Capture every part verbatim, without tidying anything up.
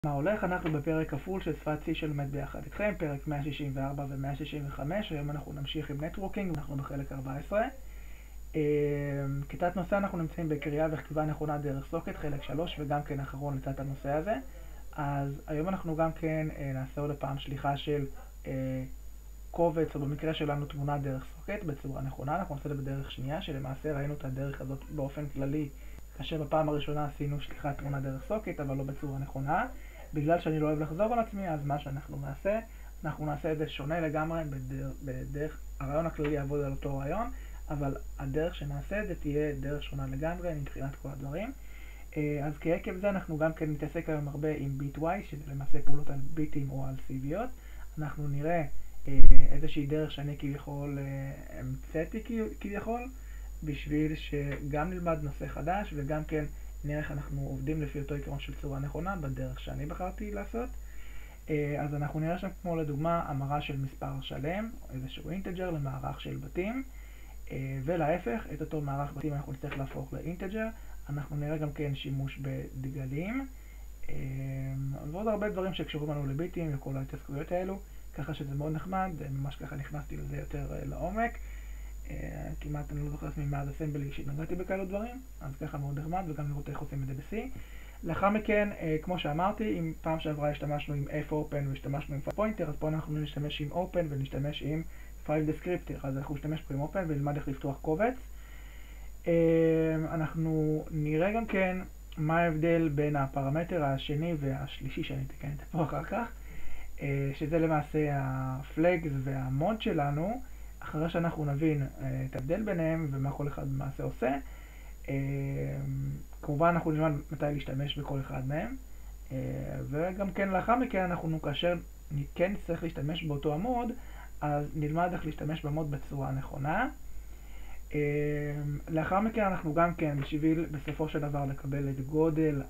מה הולך? אנחנו בפרק כפול של שפת C שלומד ביחד איתכם, פרק מאה שישים וארבע ו-מאה שישים וחמש. היום אנחנו נמשיך עם נטוורקינג, אנחנו בחלק ארבע עשרה. כתת נושא אנחנו נמצאים בקריאה וכתיבה נכונה דרך סוקט, חלק שלוש, וגם כן אחרון לתת הנושא הזה. אז היום אנחנו גם כן נעשה עוד פעם שליחה של קובץ, או במקרה שלנו תמונה דרך סוקט בצורה נכונה. אנחנו נעשה את זה בדרך שנייה, שלמעשה ראינו את הדרך הזאת באופן כללי, כאשר בפעם הראשונה עשינו שליחת תמונה דרך סוקט, אבל לא בצורה נכונה. בגלל שאני לא אוהב לחזור על עצמי, אז מה שאנחנו נעשה, אנחנו נעשה את זה שונה לגמרי בדרך, בדרך, הרעיון הכללי יעבוד על אותו רעיון, אבל הדרך שנעשה את זה תהיה דרך שונה לגמרי מבחינת כל הדברים. אז כעקב זה אנחנו גם כן נתעסק היום הרבה עם ביטווייז, שזה למעשה פעולות על ביטים או על סיביות. אנחנו נראה איזושהי דרך שאני כביכול המצאתי כביכול, בשביל שגם נלמד נושא חדש וגם כן נראה איך אנחנו עובדים לפי אותו עיקרון של צורה נכונה בדרך שאני בחרתי לעשות. אז אנחנו נראה שם כמו לדוגמה המרה של מספר שלם, איזשהו אינטג'ר למערך של בתים, ולהפך, את אותו מערך בתים אנחנו נצטרך להפוך לאינטג'ר. אנחנו נראה גם כן שימוש בדגלים, ועוד הרבה דברים שקשורים לנו לביטים וכל ההתעסקויות האלו, ככה שזה מאוד נחמד, ממש ככה נכנסתי לזה יותר לעומק. כמעט אני לא זוכר עצמי מאז אסמבלי שהתנגדתי בכאלו דברים, אז ככה מאוד נחמד, וגם לראות איך עושים את זה ב-C. לאחר מכן, כמו שאמרתי, אם פעם שעברה השתמשנו עם fopen והשתמשנו עם file pointer, אז פה אנחנו נשתמש עם open ונשתמש עם file descriptor. אז אנחנו נשתמש פה עם open ונלמד איך לפתוח קובץ. אנחנו נראה גם כן מה ההבדל בין הפרמטר השני והשלישי שאני אתקן את זה פה אחר כך, שזה למעשה הפלגס והמוד שלנו. אחרי שאנחנו נבין את ההבדל ביניהם ומה כל אחד במעשה עושה, כמובן אנחנו נלמד מתי להשתמש בכל אחד מהם, וגם כן לאחר מכן אנחנו, כאשר כן נצטרך להשתמש באותו עמוד, אז נלמד איך להשתמש במוד בצורה הנכונה. לאחר מכן אנחנו גם כן, בשביל בסופו של דבר לקבל את גודל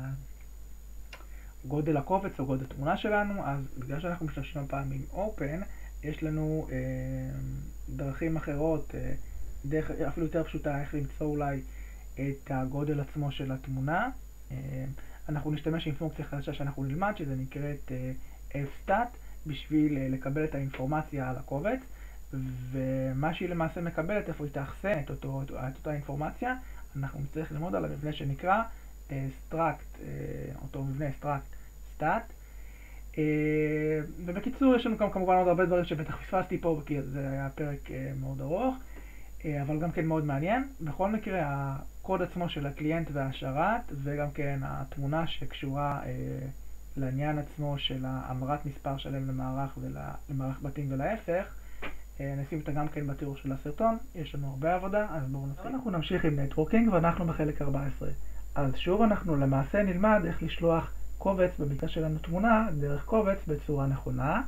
גודל הקובץ או גודל התמונה שלנו, אז בגלל שאנחנו משתמשים הפעם עם open, יש לנו אה, דרכים אחרות, אה, דרך אפילו יותר פשוטה איך למצוא אולי את הגודל עצמו של התמונה. אה, אנחנו נשתמש עם פונקציה חדשה שאנחנו נלמד, שזה נקראת אה, fstat, בשביל אה, לקבל את האינפורמציה על הקובץ, ומה שהיא למעשה מקבלת, איפה היא תאחסן את, אותו, את, את אותה אינפורמציה, אנחנו נצטרך ללמוד על המבנה שנקרא אה, struct, אה, אותו מבנה struct stat. Uh, ובקיצור יש לנו גם כמובן עוד הרבה דברים שבטח פספסתי פה, כי זה היה פרק uh, מאוד ארוך, uh, אבל גם כן מאוד מעניין. בכל מקרה הקוד עצמו של הקליינט והשרת, וגם כן התמונה שקשורה uh, לעניין עצמו של המרת מספר שלם למערך ולמערך בתים ולהפך, uh, נשים אותה גם כן בתיאור של הסרטון. יש לנו הרבה עבודה, אז בואו נתחיל. אנחנו נמשיך עם נטוורקינג ואנחנו בחלק ארבע עשרה. אז שוב אנחנו למעשה נלמד איך לשלוח קובץ, במקרה שלנו תמונה, דרך קובץ בצורה נכונה,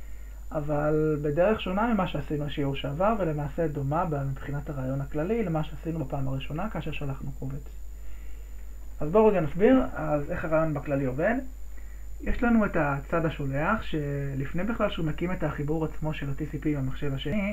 אבל בדרך שונה ממה שעשינו בשיעור שעבר, ולמעשה דומה מבחינת הרעיון הכללי למה שעשינו בפעם הראשונה כאשר שלחנו קובץ. אז בואו רגע נסביר אז איך הרעיון בכללי עובד. יש לנו את הצד השולח, שלפני בכלל שהוא מקים את החיבור עצמו של ה-טי סי פי במחשב השני,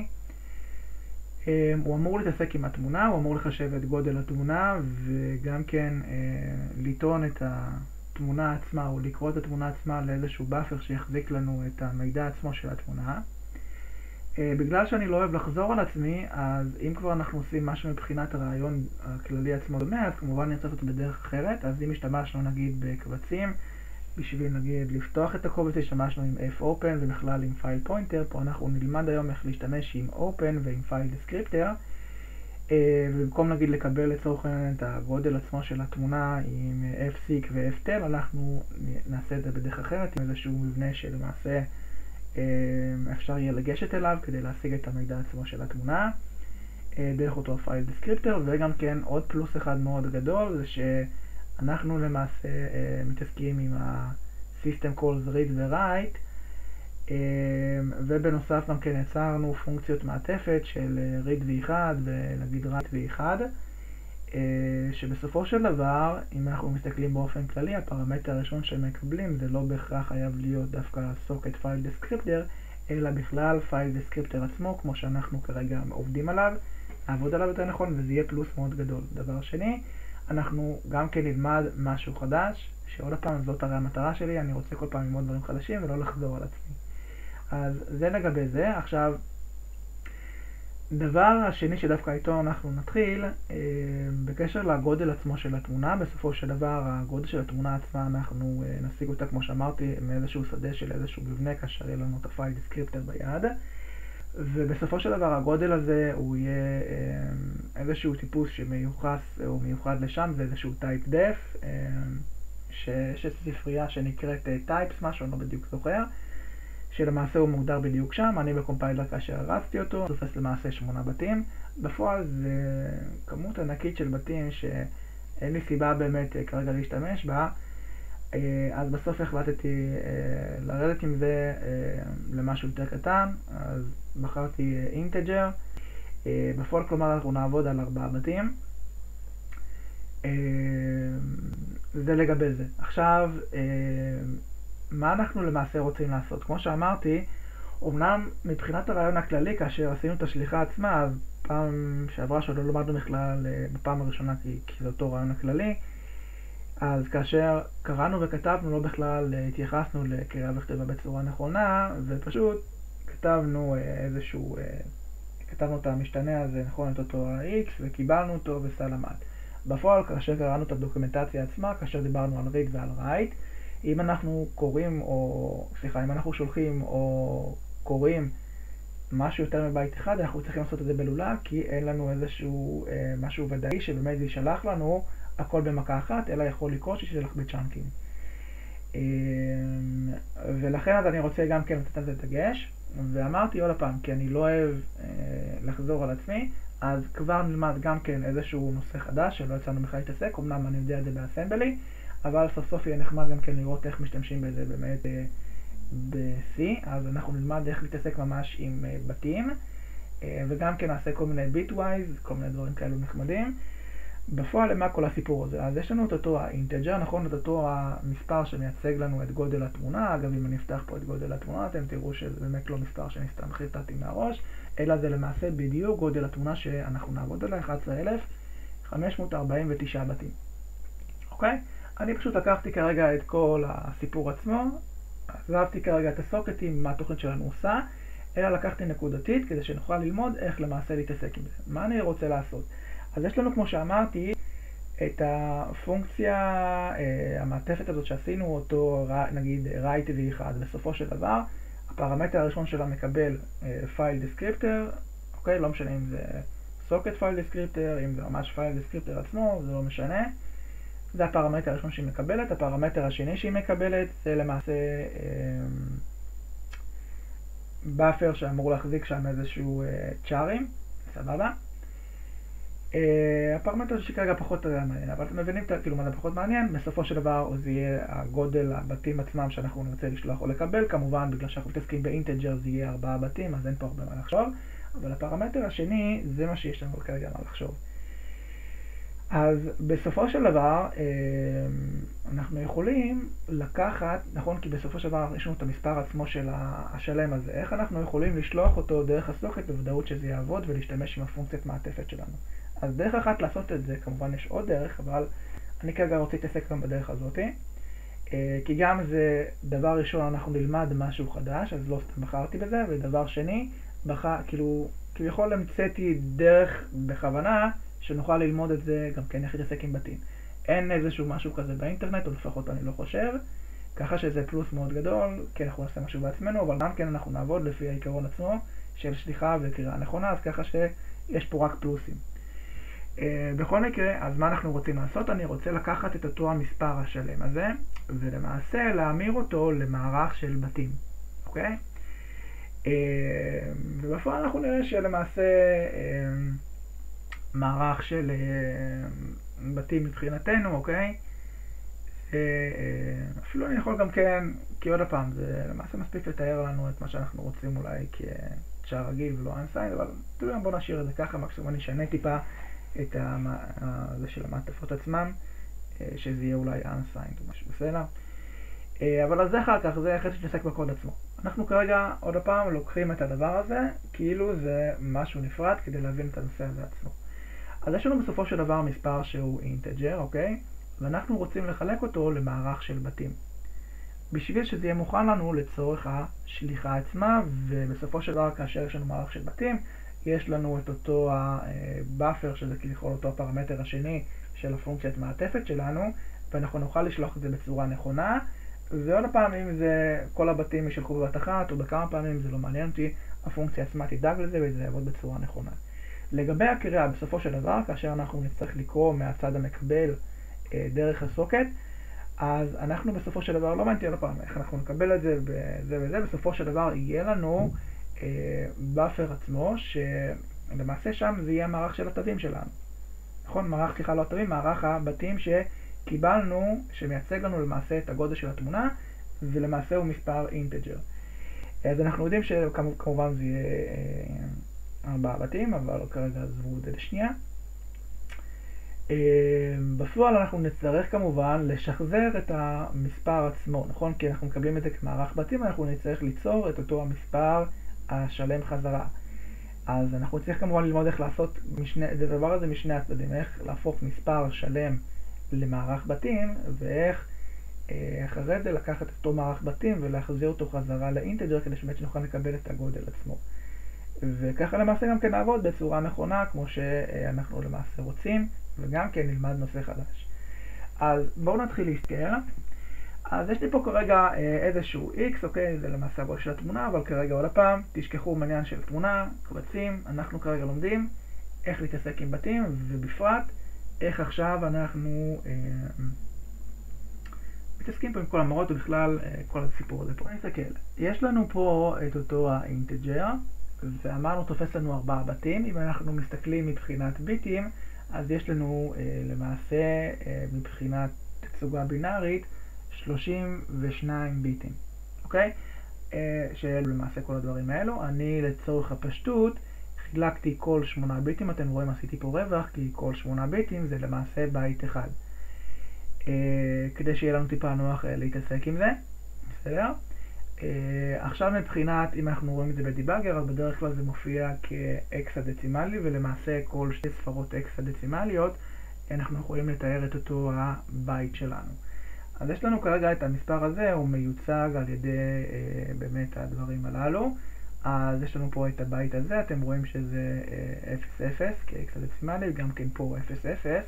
הוא אמור להתעסק עם התמונה, הוא אמור לחשב את גודל התמונה, וגם כן לטעון את ה... התמונה עצמה, או לקרוא את התמונה עצמה לאיזשהו באפר שיחזיק לנו את המידע עצמו של התמונה. Uh, בגלל שאני לא אוהב לחזור על עצמי, אז אם כבר אנחנו עושים משהו מבחינת הרעיון הכללי עצמו דומה, אז כמובן נרצה אותו בדרך אחרת. אז אם השתמשנו נגיד בקבצים, בשביל נגיד לפתוח את הקובץ השתמשנו עם fopen ובכלל עם file pointer, פה אנחנו נלמד היום איך להשתמש עם open ועם file descriptor, Uh, ובמקום נגיד לקבל לצורך העניין את הגודל עצמו של התמונה עם fseek ו-ftel, אנחנו נעשה את זה בדרך אחרת, עם איזשהו מבנה שלמעשה uh, אפשר יהיה לגשת אליו כדי להשיג את המידע עצמו של התמונה, uh, דרך אותו פייל דסקריפטור. וגם כן עוד פלוס אחד מאוד גדול, זה שאנחנו למעשה uh, מתעסקים עם ה-system calls read ו-write, ובנוסף גם כן יצרנו פונקציות מעטפת של read וי אחת ונגיד write וי אחת, שבסופו של דבר, אם אנחנו מסתכלים באופן כללי, הפרמטר הראשון שמקבלים זה לא בהכרח חייב להיות דווקא socket file descriptor, אלא בכלל file descriptor עצמו, כמו שאנחנו כרגע עובדים עליו, נעבוד עליו יותר נכון, וזה יהיה פלוס מאוד גדול. דבר שני, אנחנו גם כן נלמד משהו חדש, שעוד פעם זאת הרי המטרה שלי, אני רוצה כל פעם ללמוד דברים חדשים ולא לחזור על עצמי. אז זה לגבי זה. עכשיו, דבר השני שדווקא איתו אנחנו נתחיל, אה, בקשר לגודל עצמו של התמונה. בסופו של דבר הגודל של התמונה עצמה אנחנו אה, נשיג אותה, כמו שאמרתי, מאיזשהו שדה של איזשהו מבנה, כאשר יהיה לנו את הפייל דיסקריפטר ביד. ובסופו של דבר הגודל הזה הוא יהיה אה, איזשהו טיפוס שמיוחס או מיוחד לשם, זה איזשהו טייפ דף, אה, שיש ספרייה שנקראת טייפס, משהו, אני לא בדיוק זוכר, שלמעשה הוא מוגדר בדיוק שם. אני בקומפיילר כאשר הרצתי אותו, תופס למעשה שמונה בתים. בפועל זה כמות ענקית של בתים שאין לי סיבה באמת כרגע להשתמש בה, אז בסוף החלטתי לרדת עם זה למשהו יותר קטן, אז בחרתי אינטג'ר. בפועל כלומר אנחנו נעבוד על ארבעה בתים. זה לגבי זה. עכשיו, מה אנחנו למעשה רוצים לעשות? כמו שאמרתי, אמנם מבחינת הרעיון הכללי, כאשר עשינו את השליחה עצמה, אז פעם שעברה שעוד לא למדנו בכלל בפעם הראשונה, כי, כי זה אותו רעיון הכללי, אז כאשר קראנו וכתבנו, לא בכלל התייחסנו לקריאה וכתיבה בצורה נכונה, ופשוט כתבנו איזשהו, כתבנו את המשתנה הזה, נכון, את אותו ה-X, וקיבלנו אותו וסלמת. בפועל, כאשר קראנו את הדוקומנטציה עצמה, כאשר דיברנו על read ועל write, אם אנחנו קוראים או, סליחה, אם אנחנו שולחים או קוראים משהו יותר מבית אחד, אנחנו צריכים לעשות את זה בלולב, כי אין לנו איזשהו אה, משהו ודאי שבאמת זה ישלח לנו הכל במכה אחת, אלא יכול לקרות שישלח בצ'אנקים. אה, ולכן אז אני רוצה גם כן לתת על זה דגש, ואמרתי עוד פעם, כי אני לא אוהב אה, לחזור על עצמי, אז כבר נלמד גם כן איזשהו נושא חדש שלא יצאנו בכלל להתעסק, אמנם אני יודע את זה באסמבלי, אבל סוף סוף יהיה נחמד גם כן לראות איך משתמשים בזה באמת ב-C. אז אנחנו נלמד איך להתעסק ממש עם בתים, וגם כן נעשה כל מיני ביטווייז, כל מיני דברים כאלו נחמדים. בפועל למה כל הסיפור הזה? אז יש לנו את אותו האינטג'ר, נכון? את אותו המספר שמייצג לנו את גודל התמונה. אגב, אם אני אפתח פה את גודל התמונה, אתם תראו שזה באמת לא מספר שאני סתם חיטטתי מהראש, אלא זה למעשה בדיוק גודל התמונה שאנחנו נעבוד עליה, אחד עשר אלף חמש מאות ארבעים ותשע בתים. אוקיי? אני פשוט לקחתי כרגע את כל הסיפור עצמו, עזבתי כרגע את הסוקטים, מה התוכנית שלנו עושה, אלא לקחתי נקודתית כדי שנוכל ללמוד איך למעשה להתעסק עם זה. מה אני רוצה לעשות? אז יש לנו, כמו שאמרתי, את הפונקציה, אה, המעטפת הזאת שעשינו אותו, נגיד write וי אחד. בסופו של דבר, הפרמטר הראשון שלה מקבל אה, file descriptor, אוקיי? לא משנה אם זה socket file descriptor, אם זה ממש file descriptor עצמו, זה לא משנה. זה הפרמטר הראשון שהיא מקבלת. הפרמטר השני שהיא מקבלת זה למעשה באפר שאמור להחזיק שם איזשהו צ'ארים, סבבה. הפרמטר שכרגע פחות מעניין, אבל אתם מבינים כאילו מה זה פחות מעניין. בסופו של דבר זה יהיה הגודל הבתים עצמם שאנחנו נרצה לשלוח או לקבל. כמובן בגלל שאנחנו מתעסקים באינטג'ר זה יהיה ארבעה בתים, אז אין פה הרבה מה לחשוב, אבל הפרמטר השני זה מה שיש לנו כרגע מה לחשוב. אז בסופו של דבר אנחנו יכולים לקחת, נכון, כי בסופו של דבר יש לנו את המספר עצמו של השלם הזה, איך אנחנו יכולים לשלוח אותו דרך הסוקט בוודאות שזה יעבוד ולהשתמש עם הפונקציית מעטפת שלנו. אז דרך אחת לעשות את זה, כמובן יש עוד דרך, אבל אני כרגע רוצה להתעסק גם בדרך הזאת, כי גם זה דבר ראשון אנחנו נלמד משהו חדש, אז לא סתם בחרתי בזה, ודבר שני, בחר, כאילו, כביכול המצאתי דרך בכוונה, שנוכל ללמוד את זה גם כן איך להתעסק עם בתים. אין איזשהו משהו כזה באינטרנט, או לפחות אני לא חושב, ככה שזה פלוס מאוד גדול, כי אנחנו נעשה משהו בעצמנו, אבל גם כן אנחנו נעבוד לפי העיקרון עצמו של שליחה וקריאה נכונה, אז ככה שיש פה רק פלוסים. Uh, בכל מקרה, אז מה אנחנו רוצים לעשות? אני רוצה לקחת את אותו המספר השלם הזה, ולמעשה להמיר אותו למערך של בתים, אוקיי? Uh, ובפועל אנחנו נראה שלמעשה uh, מערך של uh, בתים מבחינתנו, אוקיי? Uh, אפילו אני יכול גם כן, כי עוד הפעם, זה למעשה מספיק לתאר לנו את מה שאנחנו רוצים אולי כצ'אר רגיל ולא unsigned, אבל בואו נשאיר את זה ככה, מקסימום אני אשנה טיפה את זה של המעטפות עצמם, שזה יהיה אולי unsigned או משהו בסדר. אבל אז זה אחר כך, זה חצי שנעסק בקוד עצמו. אנחנו כרגע עוד הפעם לוקחים את הדבר הזה, כאילו זה משהו נפרד כדי להבין את הנושא הזה עצמו. אז יש לנו בסופו של דבר מספר שהוא אינטג'ר, אוקיי? ואנחנו רוצים לחלק אותו למערך של בתים. בשביל שזה יהיה מוכן לנו לצורך השליחה עצמה, ובסופו של דבר כאשר יש לנו מערך של בתים, יש לנו את אותו הבאפר, שזה כביכול אותו הפרמטר השני של הפונקציית מעטפת שלנו, ואנחנו נוכל לשלוח את זה בצורה נכונה, ועוד פעם אם זה כל הבתים ישלחו בבת אחת, או בכמה פעמים זה לא מעניין אותי, הפונקציה עצמה תדאג לזה וזה יעבוד בצורה נכונה. לגבי הקריאה, בסופו של דבר, כאשר אנחנו נצטרך לקרוא מהצד המקבל דרך הסוקט, אז אנחנו בסופו של דבר, לא מעניין אותי עוד פעם, איך אנחנו נקבל את זה וזה וזה, בסופו של דבר יהיה לנו באפר עצמו, שלמעשה שם זה יהיה המערך של התווים שלנו. נכון? מערך, סליחה, לא התווים, מערך הבתים שקיבלנו, שמייצג לנו למעשה את הגודל של התמונה, ולמעשה הוא מספר אינטג'ר. אז אנחנו יודעים שכמובן זה יהיה ארבעה בתים, אבל כרגע עזבו את זה לשנייה. בפועל אנחנו נצטרך כמובן לשחזר את המספר עצמו, נכון? כי אנחנו מקבלים את זה כמערך בתים, אנחנו נצטרך ליצור את אותו המספר השלם חזרה. אז אנחנו צריך כמובן ללמוד איך לעשות משני, את הדבר הזה משני הצדדים, איך להפוך מספר שלם למערך בתים, ואיך אחרי זה לקחת את אותו מערך בתים ולהחזיר אותו חזרה לאינטג'ר, כדי שבאמת שנוכל לקבל את הגודל עצמו. וככה למעשה גם כן נעבוד בצורה נכונה, כמו שאנחנו למעשה רוצים, וגם כן נלמד נושא חדש. אז בואו נתחיל להסתכל. אז יש לי פה כרגע איזשהו X, אוקיי, זה למעשה הגודל של התמונה, אבל כרגע עוד הפעם, תשכחו מעניין של תמונה, קבצים, אנחנו כרגע לומדים איך להתעסק עם בתים, ובפרט איך עכשיו אנחנו אה, מתעסקים פה עם כל המורות ובכלל אה, כל הסיפור הזה פה. נסתכל, יש לנו פה את אותו האינטג'ר, ואמרנו תופס לנו ארבעה בתים. אם אנחנו מסתכלים מבחינת ביטים, אז יש לנו אה, למעשה אה, מבחינת תצוגה בינארית שלושים ושניים ביטים, אוקיי? אה, של למעשה כל הדברים האלו. אני לצורך הפשטות חילקתי כל שמונה ביטים, אתם רואים עשיתי פה רווח, כי כל שמונה ביטים זה למעשה בית אחד. אה, כדי שיהיה לנו טיפה נוח אה, להתעסק עם זה, בסדר? Uh, עכשיו מבחינת, אם אנחנו רואים את זה בדיבאגר, אז בדרך כלל זה מופיע כאקסדצימלי, ולמעשה כל שתי ספרות אקסדצימליות אנחנו יכולים לתאר את אותו הבית שלנו. אז יש לנו כרגע את המספר הזה, הוא מיוצג על ידי uh, באמת הדברים הללו. אז יש לנו פה את הבית הזה, אתם רואים שזה uh, אפס אפס כאקסדצימלי, גם כן פה אפס אפס.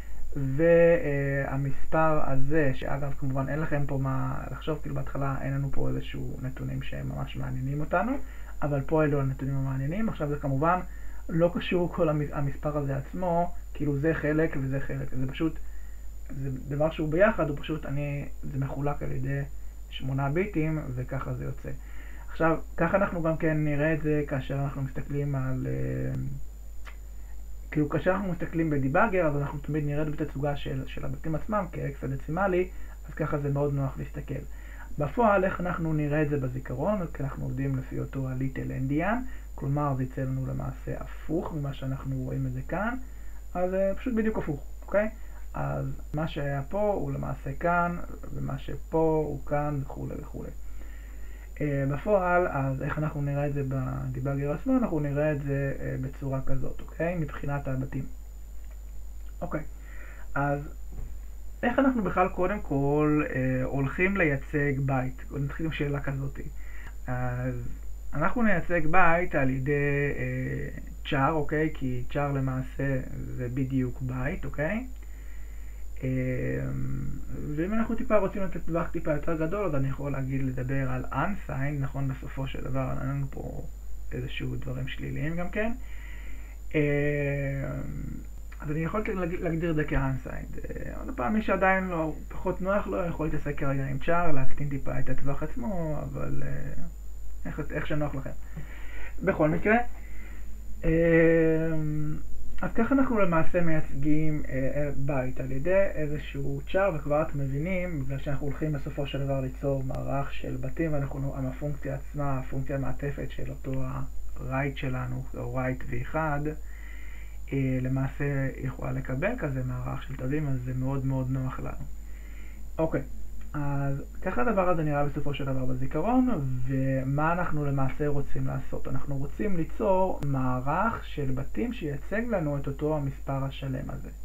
והמספר הזה, שאגב כמובן אין לכם פה מה לחשוב, כאילו בהתחלה אין לנו פה איזשהו נתונים שהם ממש מעניינים אותנו, אבל פה אלו הנתונים המעניינים. עכשיו זה כמובן לא קשור כל המספר הזה עצמו, כאילו זה חלק וזה חלק, זה פשוט, זה דבר שהוא ביחד, הוא פשוט, אני, זה מחולק על ידי שמונה ביטים וככה זה יוצא. עכשיו, ככה אנחנו גם כן נראה את זה כאשר אנחנו מסתכלים על... כאילו כאשר אנחנו מסתכלים בדיבאגר, אז אנחנו תמיד נראה בתצוגה של, של הבתים עצמם כאקסדצימלי, אז ככה זה מאוד נוח להסתכל. בפועל, איך אנחנו נראה את זה בזיכרון? כי אנחנו עובדים לפי אותו הליטל אנדיאן, כלומר זה יצא לנו למעשה הפוך ממה שאנחנו רואים את זה כאן, אז זה פשוט בדיוק הפוך, אוקיי? אז מה שהיה פה הוא למעשה כאן, ומה שפה הוא כאן וכו' וכו'. Uh, בפועל, אז איך אנחנו נראה את זה בדיבאגר עצמו? אנחנו נראה את זה uh, בצורה כזאת, אוקיי? מבחינת הבתים. אוקיי. אז איך אנחנו בכלל קודם כל uh, הולכים לייצג בית? נתחיל עם שאלה כזאת. אז אנחנו נייצג בית על ידי uh, צ'אר, אוקיי? כי צ'אר למעשה זה בדיוק בית, אוקיי? ואם אנחנו טיפה רוצים לתת טווח טיפה יותר גדול, אז אני יכול להגיד לדבר על unsigned, נכון? בסופו של דבר אין לנו פה איזשהו דברים שליליים גם כן. אז אני יכול להגדיר את זה כ-unsigned. עוד פעם, מי שעדיין לא פחות נוח לו, יכול להתעסק כרגע עם צ'אר, להקטין טיפה את הטווח עצמו, אבל איך, איך שנוח לכם. בכל מקרה, אז ככה אנחנו למעשה מייצגים אה, בית על ידי איזשהו צ'אר, וכבר אתם מבינים, בגלל שאנחנו הולכים בסופו של דבר ליצור מערך של בתים, ואנחנו, הפונקציה עצמה, הפונקציה המעטפת של אותו ה-right שלנו, או right וי אחד, אה, למעשה יכולה לקבל כזה מערך של תווים, אז זה מאוד מאוד נוח לנו. אוקיי, אז ככה הדבר הזה נראה בסופו של דבר בזיכרון, ומה אנחנו למעשה רוצים לעשות? אנחנו רוצים ליצור מערך של בתים שייצג לנו את אותו המספר השלם הזה.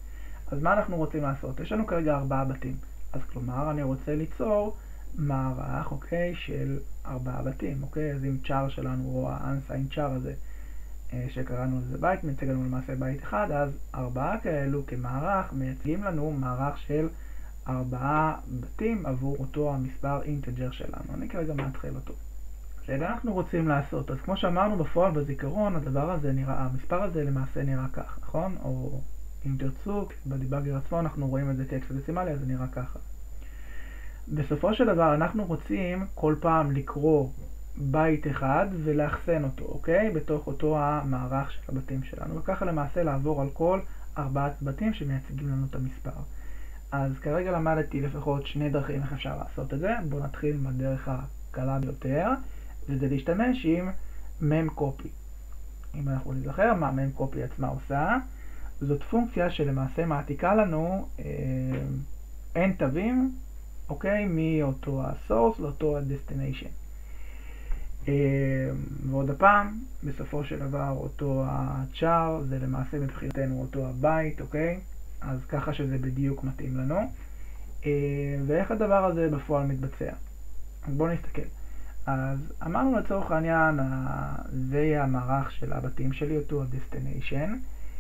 אז מה אנחנו רוצים לעשות? יש לנו כרגע ארבעה בתים. אז כלומר, אני רוצה ליצור מערך, אוקיי, של ארבעה בתים, אוקיי? אז אם צ'אר שלנו, או ה-unsigned צ'אר הזה, שקראנו לזה בית, מייצג לנו למעשה בית אחד, אז ארבעה כאלו כמערך מייצגים לנו מערך של ארבעה בתים עבור אותו המספר אינטג'ר שלנו. אני כרגע מאתחל אותו. בסדר, אנחנו רוצים לעשות. אז כמו שאמרנו בפועל בזיכרון, הדבר הזה נראה, המספר הזה למעשה נראה כך, נכון? או אם תרצו, בדיבאגר עצמו אנחנו רואים את זה כהקסדצימלי, אז זה נראה ככה. בסופו של דבר אנחנו רוצים כל פעם לקרוא בית אחד ולאחסן אותו, אוקיי? בתוך אותו המערך של הבתים שלנו. וככה למעשה לעבור על כל ארבעת בתים שמייצגים לנו את המספר. אז כרגע למדתי לפחות שני דרכים איך אפשר לעשות את זה. בואו נתחיל עם הדרך הקלה ביותר, וזה להשתמש עם memcopy. אם אנחנו נזכר מה memcopy עצמה עושה, זאת פונקציה שלמעשה מעתיקה לנו אה, n תווים, אוקיי? מאותו ה-source לאותו ה-destination. אה, ועוד הפעם, בסופו של דבר אותו ה-char זה למעשה מבחינתנו אותו הבית, אוקיי? אז ככה שזה בדיוק מתאים לנו. אה, ואיך הדבר הזה בפועל מתבצע? אז בואו נסתכל. אז אמרנו לצורך העניין, זה יהיה המערך של הבתים שלי, אותו ה-destination.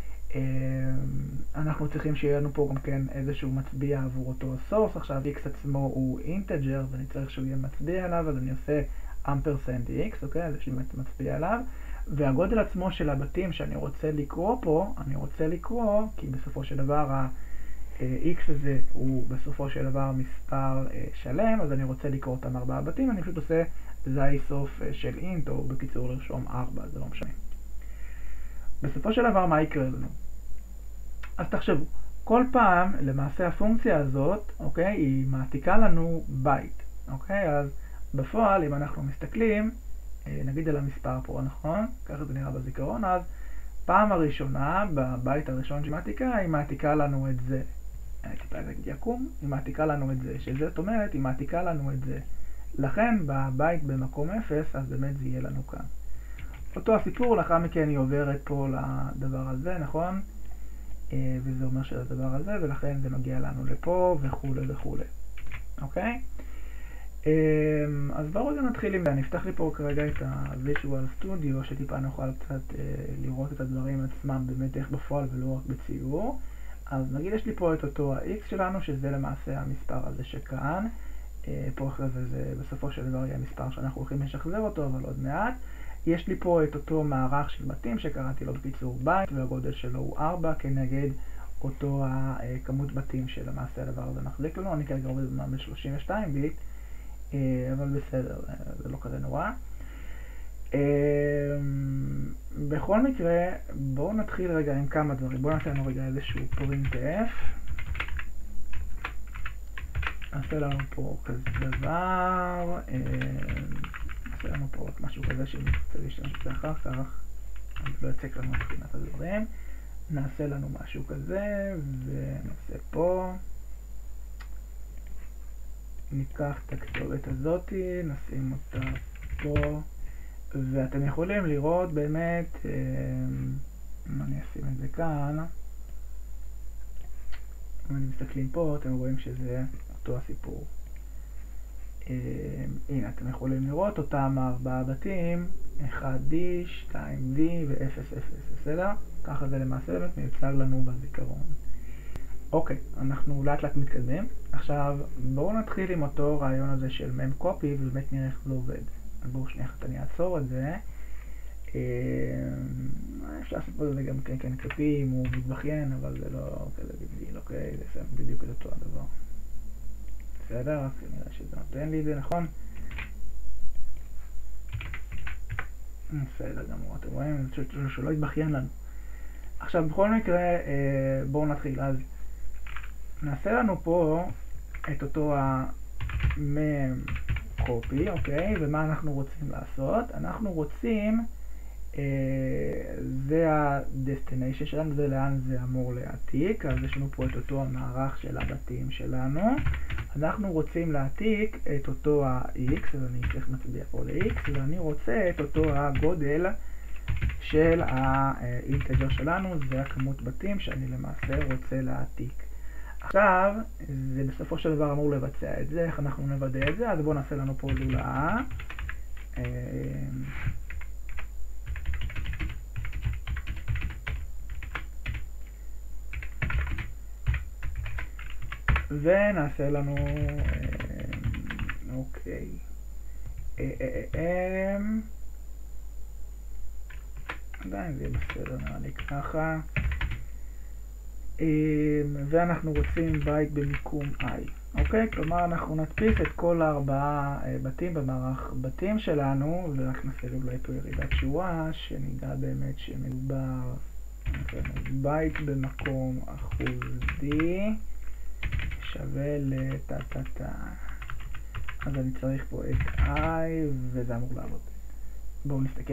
אנחנו צריכים שיהיה לנו פה גם כן איזשהו מצביע עבור אותו הסורס. עכשיו x עצמו הוא אינטג'ר ואני צריך שהוא יהיה מצביע עליו, אז אני עושה ampersand x, אוקיי? אז יש לי מצביע עליו. והגודל עצמו של הבתים שאני רוצה לקרוא פה, אני רוצה לקרוא, כי בסופו של דבר ה-x הזה הוא בסופו של דבר מספר שלם, אז אני רוצה לקרוא אותם ארבעה בתים, אני פשוט עושה זי סוף של int, או בקיצור לרשום ארבע, זה לא משנה. בסופו של דבר מה יקרה לנו? אז תחשבו, כל פעם למעשה הפונקציה הזאת, אוקיי, היא מעתיקה לנו בית, אוקיי? אז בפועל אם אנחנו מסתכלים, נגיד על המספר פה, נכון? ככה זה נראה בזיכרון, אז פעם הראשונה, בבית הראשון שמעתיקה, היא מעתיקה לנו את זה. אני טיפה אגיד יקום, היא מעתיקה לנו את זה, שזה זאת אומרת, היא מעתיקה לנו את זה. לכן בבית במקום אפס, אז באמת זה יהיה לנו כאן. אותו הסיפור, לאחר מכן היא עוברת פה לדבר הזה, נכון? וזה אומר של הדבר הזה, ולכן זה מגיע לנו לפה וכו' וכו'. אוקיי? אז בואו רגע נתחיל עם זה. אני אפתח לי פה כרגע את ה-Visual Studio, שטיפה נוכל קצת לראות את הדברים עצמם באמת איך בפועל ולא רק בציור. אז נגיד יש לי פה את אותו ה-X שלנו, שזה למעשה המספר הזה שכאן. פה אחרי זה, זה בסופו של דבר יהיה מספר שאנחנו הולכים לשחזר אותו, אבל עוד מעט. יש לי פה את אותו מערך של בתים שקראתי לו בקיצור בית, והגודל שלו הוא ארבע כנגד אותו הכמות בתים שלמעשה הדבר הזה מחזיק לנו. אני כרגע עובד ב-שלושים ושתיים ביט, אבל בסדר, זה לא כזה נורא. בכל מקרה, בואו נתחיל רגע עם כמה דברים. בואו נעשה לנו רגע איזשהו printf. נעשה לנו פה כזה דבר. נעשה לנו פה רק משהו כזה שאם נרצה להשתמש בזה אחר כך, אז לא יצק לנו מבחינת הדברים. נעשה לנו משהו כזה, ונעשה פה. ניקח את הכתובת הזאת, נשים אותה פה, ואתם יכולים לראות באמת, אם אני אשים את זה כאן, אם אני מסתכלים פה, אתם רואים שזה אותו הסיפור. הנה, אתם יכולים לראות אותם ארבעה בתים, אחד די, שתיים די ו-אפס אפס, בסדר? ככה זה למעשה באמת מיוצג לנו בזיכרון. אוקיי, אנחנו לאט לאט מתקדמים. עכשיו, בואו נתחיל עם אותו רעיון הזה של memcopy, ובאמת נראה איך זה עובד. אז בואו שנייה אחת אני אעצור את זה. אפשר לעשות פה זה גם כן, כן, קופי אם הוא מתבכיין, אבל זה לא כזה בגדיל, אוקיי? זה בדיוק את אותו הדבר. בסדר, אז נראה שזה נותן לי את זה, נכון? בסדר גמור, אתם רואים? שלא יתבכיין לנו. עכשיו, בכל מקרה, בואו נתחיל. אז נעשה לנו פה את אותו ה-memcopy, אוקיי? ומה אנחנו רוצים לעשות? אנחנו רוצים, זה ה-destination שלנו, זה לאן זה אמור להעתיק. אז יש לנו פה את אותו המערך של הבתים שלנו. אנחנו רוצים להעתיק את אותו ה-x, אז אני צריך מצביע פה ל-x, ואני רוצה את אותו הגודל של האינטג'ר שלנו, זה הכמות בתים שאני למעשה רוצה להעתיק. עכשיו, זה בסופו של דבר אמור לבצע את זה, איך אנחנו נוודא את זה, אז בואו נעשה לנו פה לולאה. ונעשה לנו, אוקיי, עדיין זה יהיה בסדר, נראה לי ככה. ואנחנו רוצים בית במיקום i, אוקיי? כלומר אנחנו נדפיס את כל הארבעה בתים במערך בתים שלנו, ורק נעשה אולי פה ירידת שורה, שנדע באמת שמדובר בית במקום אחוז d שווה לטה-טה-טה. אז אני צריך פה את i, וזה אמור לעבוד. בואו נסתכל.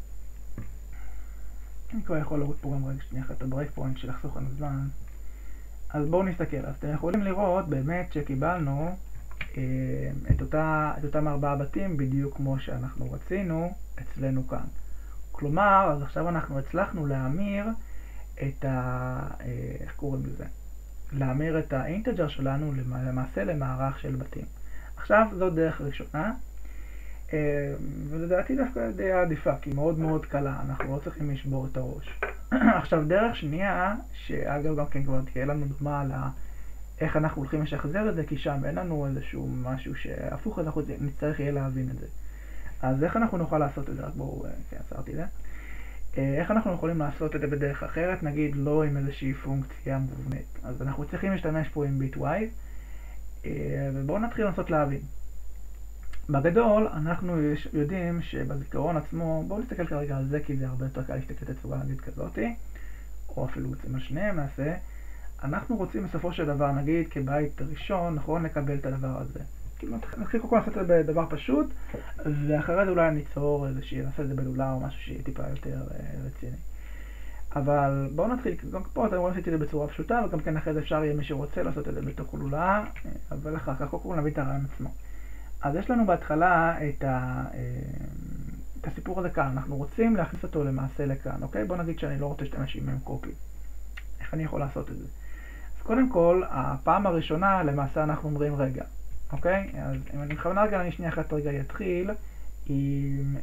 אני כבר יכול לראות פה גם רגע שנייה אחת את הברייק פוינט של לחסוך לנו זמן. אז בואו נסתכל. אז אתם יכולים לראות באמת שקיבלנו אה, את, אותה, את אותם ארבעה בתים בדיוק כמו שאנחנו רצינו אצלנו כאן. כלומר, אז עכשיו אנחנו הצלחנו להמיר את ה... אה, איך קוראים לזה? להמיר את האינטג'ר שלנו למעשה למערך של בתים. עכשיו זו דרך ראשונה. ולדעתי דווקא די עדיפה, כי היא מאוד מאוד קלה, אנחנו לא צריכים לשבור את הראש. עכשיו דרך שנייה, שאגב גם כן כבר תהיה לנו דוגמה על איך אנחנו הולכים לשחזר את זה, כי שם אין לנו איזשהו משהו שהפוך, אז אנחנו נצטרך יהיה להבין את זה. אז איך אנחנו נוכל לעשות את זה? רק בואו, כן, עצרתי את זה. איך אנחנו יכולים לעשות את זה בדרך אחרת, נגיד לא עם איזושהי פונקציה מובנית. אז אנחנו צריכים להשתמש פה עם bitwise, ובואו נתחיל לנסות להבין. בגדול, אנחנו יודעים שבזיכרון עצמו, בואו נסתכל כרגע על זה, כי זה הרבה יותר קל להסתכל את הצורה נגיד כזאתי, או אפילו בעצם על שניהם נעשה. אנחנו רוצים בסופו של דבר, נגיד כבית ראשון, נכון, לקבל את הדבר הזה. כאילו, נתחיל כל כך לעשות את זה בדבר פשוט, ואחרי זה אולי ניצור איזושהי, נעשה את זה בלולה או משהו שיהיה טיפה יותר רציני. אבל בואו נתחיל, גם פה אתם רואים שעשיתי את זה בצורה פשוטה, וגם כן אחרי זה אפשר יהיה מי שרוצה לעשות את זה בתוך לולה, אבל אחר כך קודם נביא את הרעיון עצמו. אז יש לנו בהתחלה את, ה, את הסיפור הזה כאן, אנחנו רוצים להכניס אותו למעשה לכאן, אוקיי? בוא נגיד שאני לא רוצה להשתמש עם קופי. איך אני יכול לעשות את זה? אז קודם כל, הפעם הראשונה למעשה אנחנו אומרים רגע, אוקיי? אז אם אני מכוונה רגע, אני שנייה אחת רגע יתחיל עם...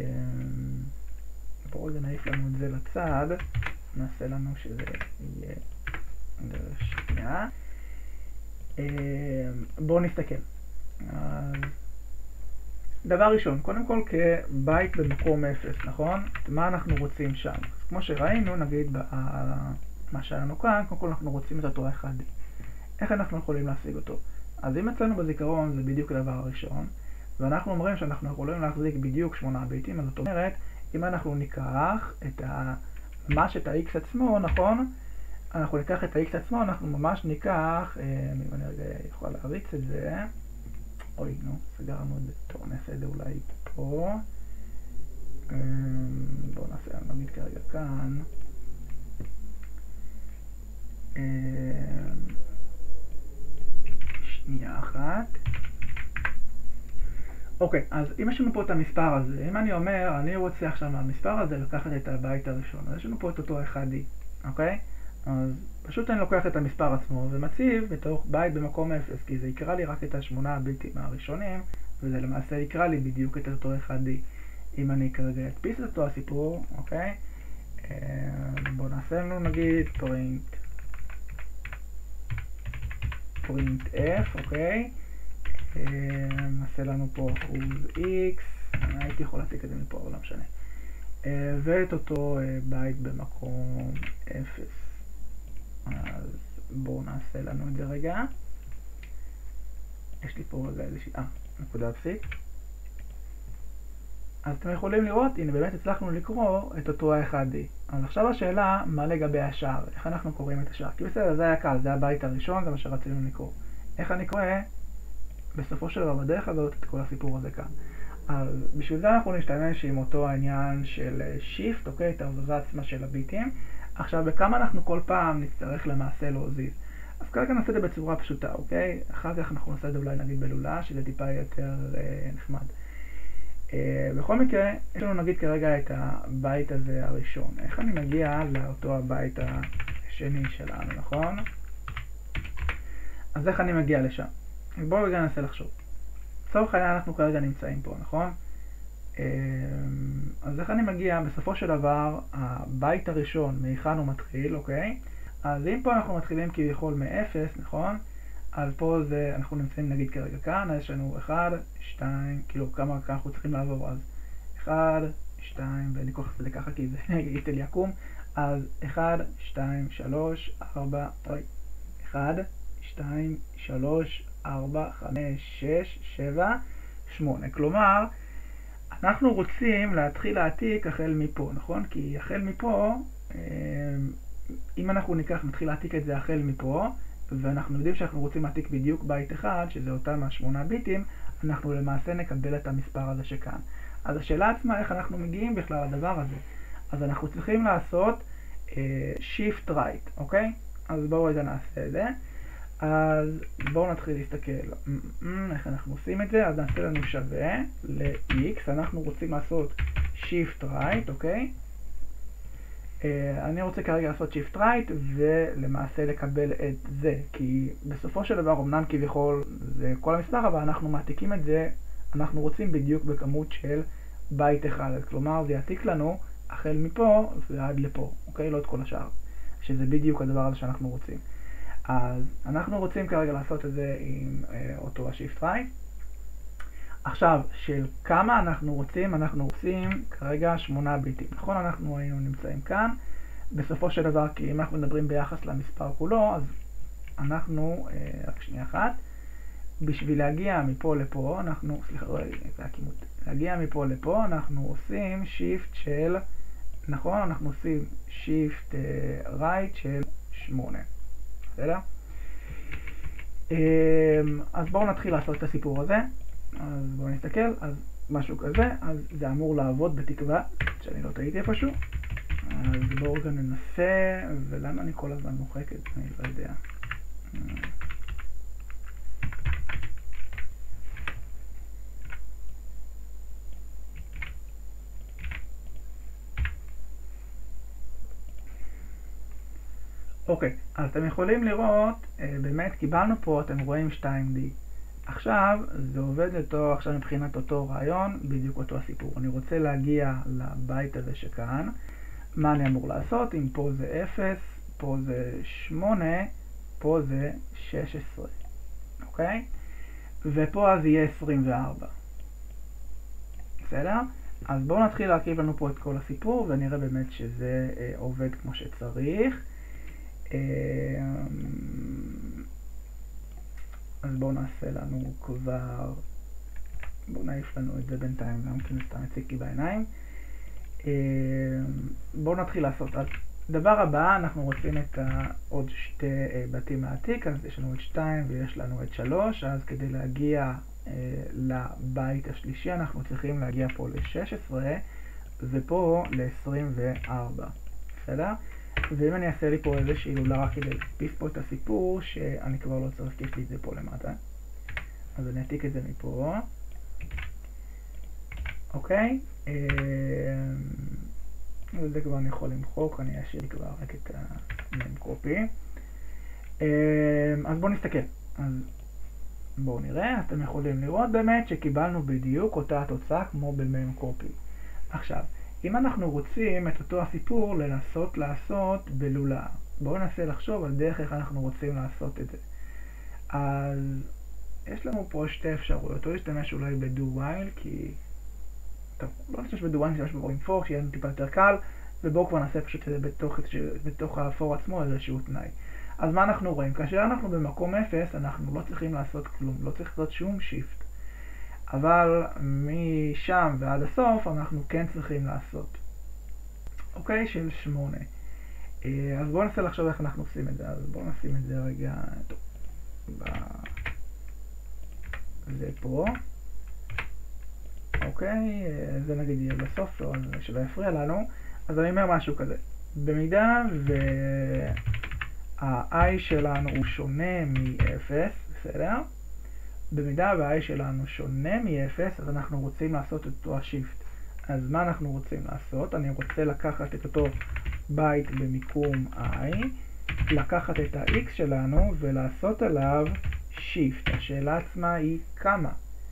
בואו רגע נעיף לנו את זה לצד, נעשה לנו שזה יהיה דרך שנייה. בואו נסתכל. אז דבר ראשון, קודם כל כבית במקום אפס, נכון? מה אנחנו רוצים שם? אז כמו שראינו, נגיד מה שהיה לנו כאן, קודם כל אנחנו רוצים את אותו אחד די. איך אנחנו יכולים להשיג אותו? אז אם אצלנו בזיכרון זה בדיוק הדבר הראשון, ואנחנו אומרים שאנחנו יכולים להחזיק בדיוק שמונה ביטים, אז זאת אומרת, אם אנחנו ניקח את ה... ממש את ה-x עצמו, נכון? אנחנו ניקח את ה-x עצמו, אנחנו ממש ניקח, אם אני רגע יכול להריץ את זה, אוי, נו, סגרנו את זה. טוב, נעשה את זה אולי פה. בואו נעשה, נגיד כרגע כאן. שנייה אחת. אוקיי, אז אם יש לנו פה את המספר הזה, אם אני אומר, אני רוצה עכשיו מהמספר הזה לקחת את הבית הראשון, אז יש לנו פה את אותו אחד די, אוקיי? אז פשוט אני לוקח את המספר עצמו ומציב בתוך בית במקום אפס, כי זה יקרא לי רק את השמונה הביטים הראשונים, וזה למעשה יקרא לי בדיוק את אותו אחד די. אם אני כרגע אדפיס את אותו הסיפור, אוקיי? בואו נעשה לנו נגיד print print f, אוקיי? נעשה לנו פה אחוז x, הייתי יכול להציג את זה מפה, אבל לא משנה. ואת אותו בית במקום אפס. אז בואו נעשה לנו את זה רגע. יש לי פה רגע איזושהי... אה, נקודה פסיק. אז אתם יכולים לראות, הנה באמת הצלחנו לקרוא את אותו ה-אחד די. אז עכשיו השאלה, מה לגבי השאר? איך אנחנו קוראים את השאר? כי בסדר, זה היה קל, זה הבית הראשון, זה מה שרצינו לקרוא. איך אני קורא? בסופו של דבר בדרך הזאת את כל הסיפור הזה כאן. אז בשביל זה אנחנו נשתמש עם אותו העניין של שיפט, אוקיי? את ההזזה עצמה של הביטים. עכשיו, בכמה אנחנו כל פעם נצטרך למעשה להוזיז. אז כרגע נעשה את זה בצורה פשוטה, אוקיי? אחר כך אנחנו נעשה את זה אולי נגיד בלולה, שזה טיפה יותר אה, נחמד. אה, בכל מקרה, יש לנו נגיד כרגע את הבית הזה הראשון. איך אני מגיע לאותו הבית השני שלנו, נכון? אז איך אני מגיע לשם? בואו רגע ננסה לחשוב. לצורך העניין אנחנו כרגע נמצאים פה, נכון? אז איך אני מגיע? בסופו של דבר, הבית הראשון, מהיכן הוא מתחיל, אוקיי? אז אם פה אנחנו מתחילים כביכול מאפס, נכון? אז פה זה, אנחנו נמצאים נגיד כרגע כאן, אז יש לנו אחד, שתיים, כאילו כמה כאן אנחנו צריכים לעבור, אז אחד, שתיים, ואני אקח את זה ככה כי זה ייתן לי עקום, אז אחד, שתיים, שלוש, ארבע, אוי, אחד, שתיים, שלוש, ארבע, חמש, שש, שבע, שמונה. כלומר, אנחנו רוצים להתחיל להעתיק החל מפה, נכון? כי החל מפה, אם אנחנו ניקח, נתחיל להעתיק את זה החל מפה, ואנחנו יודעים שאנחנו רוצים להעתיק בדיוק בית אחד, שזה אותם השמונה ביטים, אנחנו למעשה נקבל את המספר הזה שכאן. אז השאלה עצמה, איך אנחנו מגיעים בכלל לדבר הזה? אז אנחנו צריכים לעשות uh, shift right, אוקיי? אז בואו רגע נעשה את זה. אז בואו נתחיל להסתכל איך אנחנו עושים את זה. אז נעשה לנו שווה ל-x, אנחנו רוצים לעשות shift right, אוקיי? Uh, אני רוצה כרגע לעשות shift right ולמעשה לקבל את זה, כי בסופו של דבר אמנם כביכול זה כל המספר, אבל אנחנו מעתיקים את זה, אנחנו רוצים בדיוק בכמות של בית אחד, כלומר זה יעתיק לנו החל מפה ועד לפה, אוקיי? לא את כל השאר, שזה בדיוק הדבר הזה שאנחנו רוצים. אז אנחנו רוצים כרגע לעשות את זה עם uh, אותו ה-shift right. עכשיו, של כמה אנחנו רוצים? אנחנו רוצים כרגע שמונה ביטים. נכון, אנחנו היינו נמצאים כאן. בסופו של דבר, כי אם אנחנו מדברים ביחס למספר כולו, אז אנחנו, אה, רק שנייה אחת, בשביל להגיע מפה לפה, אנחנו, סליחה, רגע, זה הכימות. להגיע מפה לפה, אנחנו עושים shift של, נכון, אנחנו עושים shift uh, right של שמונה. בסדר? אה, אז בואו נתחיל לעשות את הסיפור הזה. אז בואו נסתכל, אז משהו כזה, אז זה אמור לעבוד בתקווה, שאני לא טעיתי איפשהו. אז בואו גם ננסה, ולמה אני כל הזמן מוחק את זה, אני לא יודע. אוקיי, אז אתם יכולים לראות, באמת קיבלנו פה, אתם רואים שתיים די. עכשיו זה עובד אותו, עכשיו מבחינת אותו רעיון, בדיוק אותו הסיפור. אני רוצה להגיע לבית הזה שכאן. מה אני אמור לעשות? אם פה זה אפס, פה זה שמונה, פה זה שש עשרה. אוקיי? ופה אז יהיה עשרים וארבע. בסדר? אז בואו נתחיל להרכיב לנו פה את כל הסיפור, ונראה באמת שזה אה, עובד כמו שצריך. אה, אז בואו נעשה לנו כבר, בואו נעיף לנו את זה בינתיים גם כי מסתם מציק לי בעיניים. בואו נתחיל לעשות. אז דבר הבא, אנחנו רוצים את עוד שתי בתים מעתיק, אז יש לנו את שתיים ויש לנו את שלוש, אז כדי להגיע לבית השלישי אנחנו צריכים להגיע פה ל-שש עשרה ופה ל-עשרים וארבע. בסדר? ואם אני אעשה לי פה איזושהי הילולה רק כדי להדפיס פה את הסיפור, שאני כבר לא צריך, כי יש לי את זה פה למטה. אז אני אעתיק את זה מפה. אוקיי? וזה כבר אני יכול למחוק, אני אשאיר כבר רק את ה-name copy. אז בואו נסתכל. אז בואו נראה, אתם יכולים לראות באמת שקיבלנו בדיוק אותה התוצאה כמו ב-name copy. עכשיו, אם אנחנו רוצים את אותו הסיפור לנסות לעשות בלולאה, בואו ננסה לחשוב על דרך איך אנחנו רוצים לעשות את זה. אז יש לנו פה שתי אפשרויות, או להשתמש אולי ב-do while, כי טוב, לא נשתמש ב-do while, נשתמש ב-for for, שיהיה לנו טיפה יותר קל, ובואו כבר נעשה פשוט את זה בתוך, בתוך ה-for עצמו איזשהו תנאי. אז מה אנחנו רואים? כאשר אנחנו במקום אפס, אנחנו לא צריכים לעשות כלום, לא צריך לעשות שום shift. אבל משם ועד הסוף אנחנו כן צריכים לעשות. אוקיי, של שמונה. אז בואו ננסה לחשוב איך אנחנו עושים את זה. אז בואו נשים את זה רגע, טוב, ב... זה פה. אוקיי, זה נגיד יהיה בסוף, לא, שלא יפריע לנו. אז אני אומר משהו כזה. במידה וה-i שלנו הוא שונה מ-אפס, בסדר? במידה וה-i שלנו שונה מ-אפס, אז אנחנו רוצים לעשות את אותו ה-shift. אז מה אנחנו רוצים לעשות? אני רוצה לקחת את אותו בית במיקום i, לקחת את ה-x שלנו ולעשות עליו shift. השאלה עצמה היא כמה.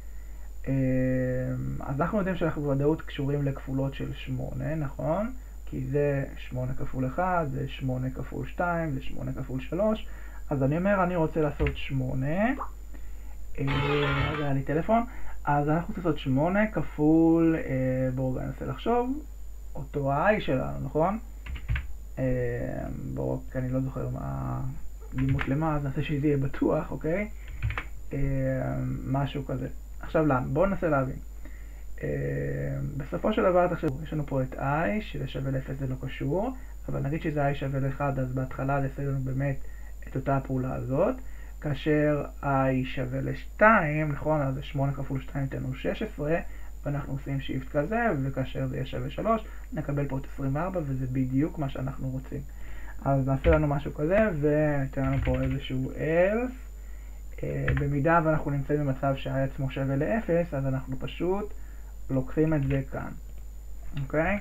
אז אנחנו יודעים שאנחנו בוודאות קשורים לכפולות של שמונה, נכון? כי זה שמונה כפול אחד, זה שמונה כפול שתיים, זה שמונה כפול שלוש. אז אני אומר, אני רוצה לעשות שמונה. רגע, היה לי טלפון. אז אנחנו רוצים לעשות שמונה כפול, בואו ננסה לחשוב, אותו ה-i שלנו, נכון? בואו, כי אני לא זוכר מה לימות למה, אז נעשה שזה יהיה בטוח, אוקיי? משהו כזה. עכשיו למה? בואו ננסה להבין. בסופו של דבר, תחשבו, יש לנו פה את i, שזה שווה ל-אפס, זה לא קשור, אבל נגיד שזה i שווה ל-אחד, אז בהתחלה זה יעשה לנו באמת את אותה הפעולה הזאת. כאשר i שווה ל-שתיים, נכון? אז זה שמונה כפול שתיים ייתן לנו שש עשרה, ואנחנו עושים שיפט כזה, וכאשר זה יהיה שווה שלוש, נקבל פה את עשרים וארבע, וזה בדיוק מה שאנחנו רוצים. אז נעשה לנו משהו כזה, וניתן לנו פה איזשהו else. במידה ואנחנו נמצאים במצב שה-i עצמו שווה ל-אפס, אז אנחנו פשוט לוקחים את זה כאן. אוקיי?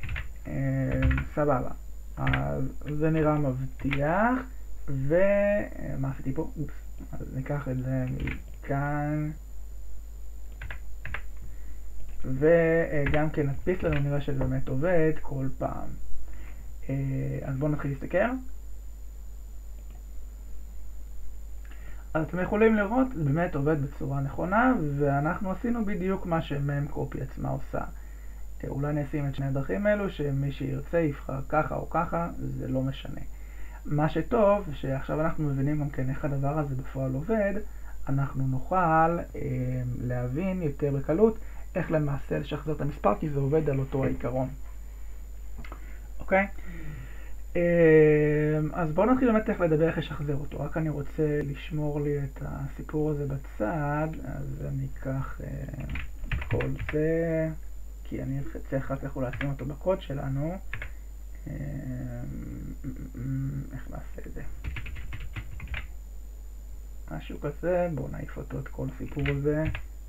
סבבה. אז זה נראה מבטיח. ומה עשיתי פה? אופס. אז ניקח את זה מכאן. וגם כן נדפיס לנו, נראה שזה באמת עובד כל פעם. אז בואו נתחיל להסתכל. אז אתם יכולים לראות, זה באמת עובד בצורה נכונה, ואנחנו עשינו בדיוק מה שממקופי עצמה עושה. אולי אני אשים את שני הדרכים האלו, שמי שירצה יבחר ככה או ככה, זה לא משנה. מה שטוב, שעכשיו אנחנו מבינים גם כן איך הדבר הזה בפועל עובד, אנחנו נוכל אה, להבין יותר בקלות איך למעשה לשחזר את המספר, כי זה עובד על אותו העיקרון. אוקיי? אה, אז בואו נתחיל באמת איך לדבר איך לשחזר אותו. רק אני רוצה לשמור לי את הסיפור הזה בצד, אז אני אקח אה, את כל זה, כי אני ארצה אחר כך אולי לשים אותו בקוד שלנו. איך נעשה את זה? משהו כזה, בואו נעיף אותו את כל הסיפור הזה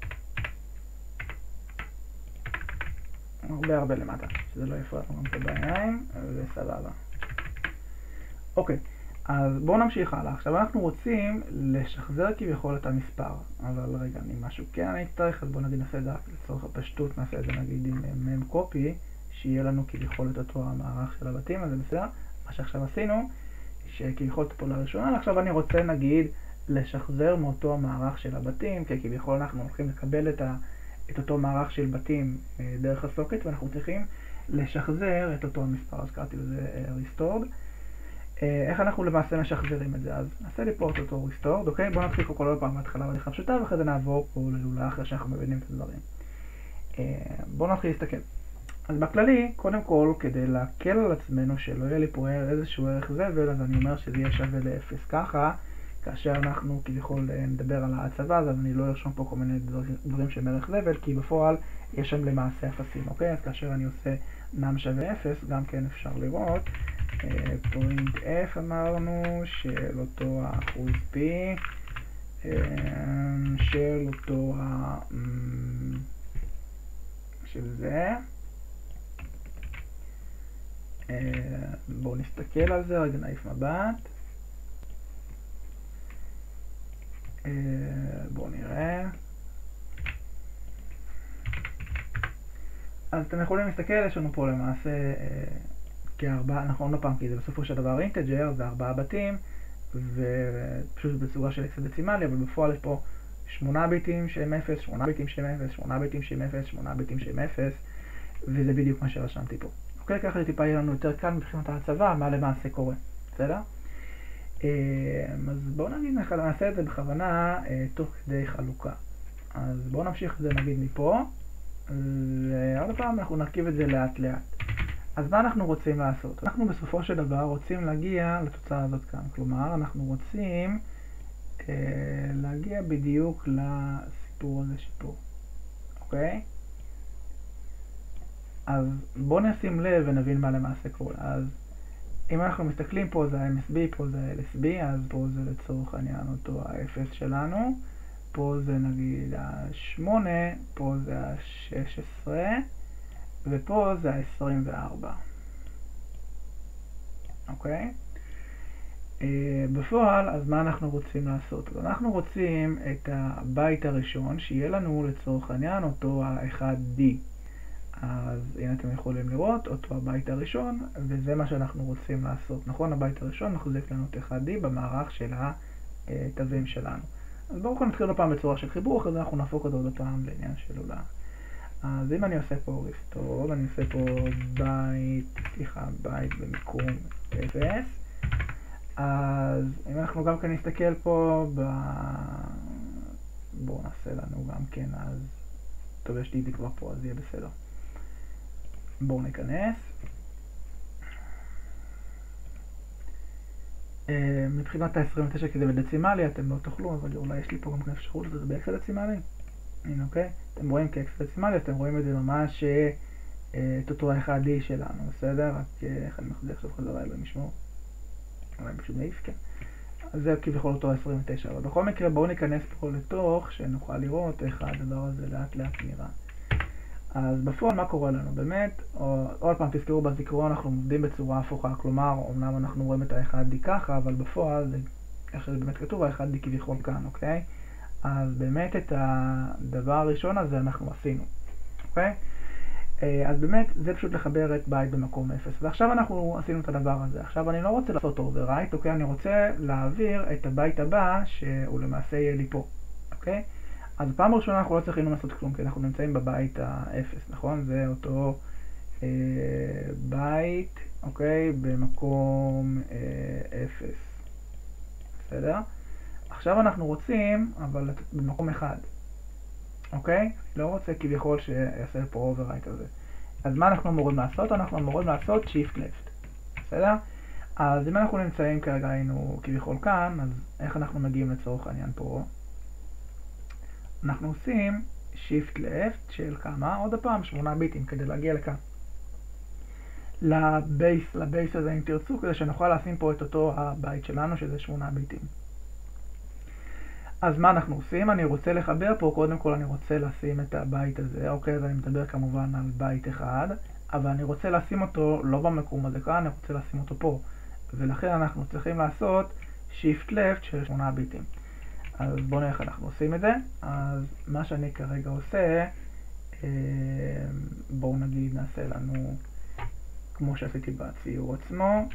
הרבה הרבה למטה, שזה לא יפרע לנו פה בעיניים, זה סבבה. אוקיי, אז בואו נמשיך הלאה. עכשיו אנחנו רוצים לשחזר כביכול את המספר, אבל רגע, אני משהו כן אני אצטרך, אז בואו נגיד נעשה את זה לצורך הפשטות, נעשה את זה נגיד עם ממקופי, שיהיה לנו כביכול את אותו המערך של הבתים, אז זה בסדר. מה שעכשיו עשינו, שכביכול את הפעולה הראשונה, עכשיו אני רוצה נגיד לשחזר מאותו המערך של הבתים, כי כביכול אנחנו הולכים לקבל את, ה, את אותו מערך של בתים אה, דרך הסוקט, ואנחנו צריכים לשחזר את אותו המספר, אז קראתי לזה אה, restored. אה, איך אנחנו למעשה משחזרים את זה? אז נעשה לי פה את אותו restored, אוקיי? בואו נתחיל כל עוד פעם בהתחלה בדרך הפשוטה, ואחרי זה נעבור פה ללולה אחרי שאנחנו מבינים את הדברים. אה, בואו נתחיל להסתכל. אז בכללי, קודם כל, כדי להקל על עצמנו שלא יהיה לי פה איזשהו ערך זבל, אז אני אומר שזה יהיה שווה ל-אפס ככה, כאשר אנחנו כביכול נדבר על ההצבה, אז אני לא ארשום פה כל מיני דברים שהם ערך זבל, כי בפועל יש שם למעשה אפסים, אוקיי? אז כאשר אני עושה נם שווה אפס, גם כן אפשר לראות, פוינט F אמרנו, של אותו האחוז P, של אותו ה... של זה. בואו נסתכל על זה, רגע נעיף מבט. בואו נראה. אז אתם יכולים להסתכל, יש לנו פה למעשה כארבעה, נכון לא פעם, כי זה בסופו של דבר אינטג'ר, זה ארבעה בתים, ופשוט בצורה של אקסדצימלי, אבל בפועל יש פה שמונה ביטים שהם אפס, שמונה ביטים שהם אפס, שמונה ביטים שהם אפס, שמונה ביטים שהם אפס, וזה בדיוק מה שרשמתי פה. אוקיי, ככה זה טיפה יהיה לנו יותר קל מבחינת ההצבה, מה למעשה קורה. בסדר? אז בואו נגיד, נעשה את זה בכוונה תוך כדי חלוקה. אז בואו נמשיך את זה נגיד מפה, ועוד פעם אנחנו נרכיב את זה לאט לאט. אז מה אנחנו רוצים לעשות? אנחנו בסופו של דבר רוצים להגיע לתוצאה הזאת כאן. כלומר, אנחנו רוצים להגיע בדיוק לסיפור הזה שפה. אוקיי? אז בואו נשים לב ונבין מה למעשה קורה. אז אם אנחנו מסתכלים פה זה ה-אם אס בי, פה זה ה-אל אס בי, אז פה זה לצורך העניין אותו ה-אפס שלנו, פה זה נגיד ה-שמונה, פה זה ה-שש עשרה, ופה זה ה-עשרים וארבע. אוקיי? Uh, בפועל, אז מה אנחנו רוצים לעשות? אז אנחנו רוצים את הבית הראשון, שיהיה לנו לצורך העניין אותו ה-אחד די. אז הנה אתם יכולים לראות אותו הבית הראשון, וזה מה שאנחנו רוצים לעשות. נכון, הבית הראשון מחזיק לנו את אחד די במערך של התווים שלנו. אז בואו כאן נתחיל הפעם בצורה של חיבור, אחרי זה אנחנו נהפוך את זה עוד פעם לעניין של עולה. אז אם אני עושה פה רסטור, אני עושה פה בית, סליחה, בית במיקום אפס, אז אם אנחנו גם כן נסתכל פה, ב... בואו נעשה לנו גם כן, אז טוב, יש לי את זה כבר פה, אז יהיה בסדר. בואו ניכנס. מבחינת ה-עשרים ותשע, כי זה בדצימלי, אתם לא תוכלו, אבל אולי יש לי פה גם כן אפשרות לזה באקסל דצימלי. הנה, אוקיי? אתם רואים כאקסל דצימלי, אתם רואים את זה ממש את אותו ה-אחד די שלנו, בסדר? רק איך אני מחזיר עכשיו חזרה אלוהים משמור. אולי פשוט מעיף, כן. אז זה כביכול אותו ה-עשרים ותשע, אבל בכל מקרה בואו ניכנס פה לתוך, שנוכל לראות איך הדבר הזה לאט לאט נראה. אז בפועל מה קורה לנו? באמת, או, עוד פעם תזכרו בזיכרון, אנחנו עובדים בצורה הפוכה, כלומר, אמנם אנחנו רואים את ה-אחד די ככה, אבל בפועל, זה, איך שזה באמת כתוב, ה-אחד די כביכול כאן, אוקיי? אז באמת את הדבר הראשון הזה אנחנו עשינו, אוקיי? אז באמת זה פשוט לחבר את בית במקום אפס. ועכשיו אנחנו עשינו את הדבר הזה. עכשיו אני לא רוצה לעשות overwrite, אוקיי? אני רוצה להעביר את הבית הבא שהוא למעשה יהיה לי פה, אוקיי? אז פעם ראשונה אנחנו לא צריכים לעשות כלום, כי אנחנו נמצאים בבית האפס, נכון? זה אותו אה, בית, אוקיי? במקום אה, אפס. בסדר? עכשיו אנחנו רוצים, אבל במקום אחד. אוקיי? לא רוצה כביכול שיעשה פה overwrite הזה. אז מה אנחנו אמורים לעשות? אנחנו אמורים לעשות shift left. בסדר? אז אם אנחנו נמצאים כרגע היינו כביכול כאן, אז איך אנחנו מגיעים לצורך העניין פה? אנחנו עושים shift left של כמה? עוד הפעם שמונה ביטים כדי להגיע לכאן. לבייס, לבייס הזה אם תרצו, כדי שנוכל לשים פה את אותו הבית שלנו שזה שמונה ביטים. אז מה אנחנו עושים? אני רוצה לחבר פה, קודם כל אני רוצה לשים את הבית הזה, אוקיי, אז אני מדבר כמובן על בית אחד, אבל אני רוצה לשים אותו לא במקום הזה כאן, אני רוצה לשים אותו פה, ולכן אנחנו צריכים לעשות shift left של שמונה ביטים. אז בואו נראה איך אנחנו עושים את זה. אז מה שאני כרגע עושה, בואו נגיד נעשה לנו, כמו שעשיתי בציור עצמו,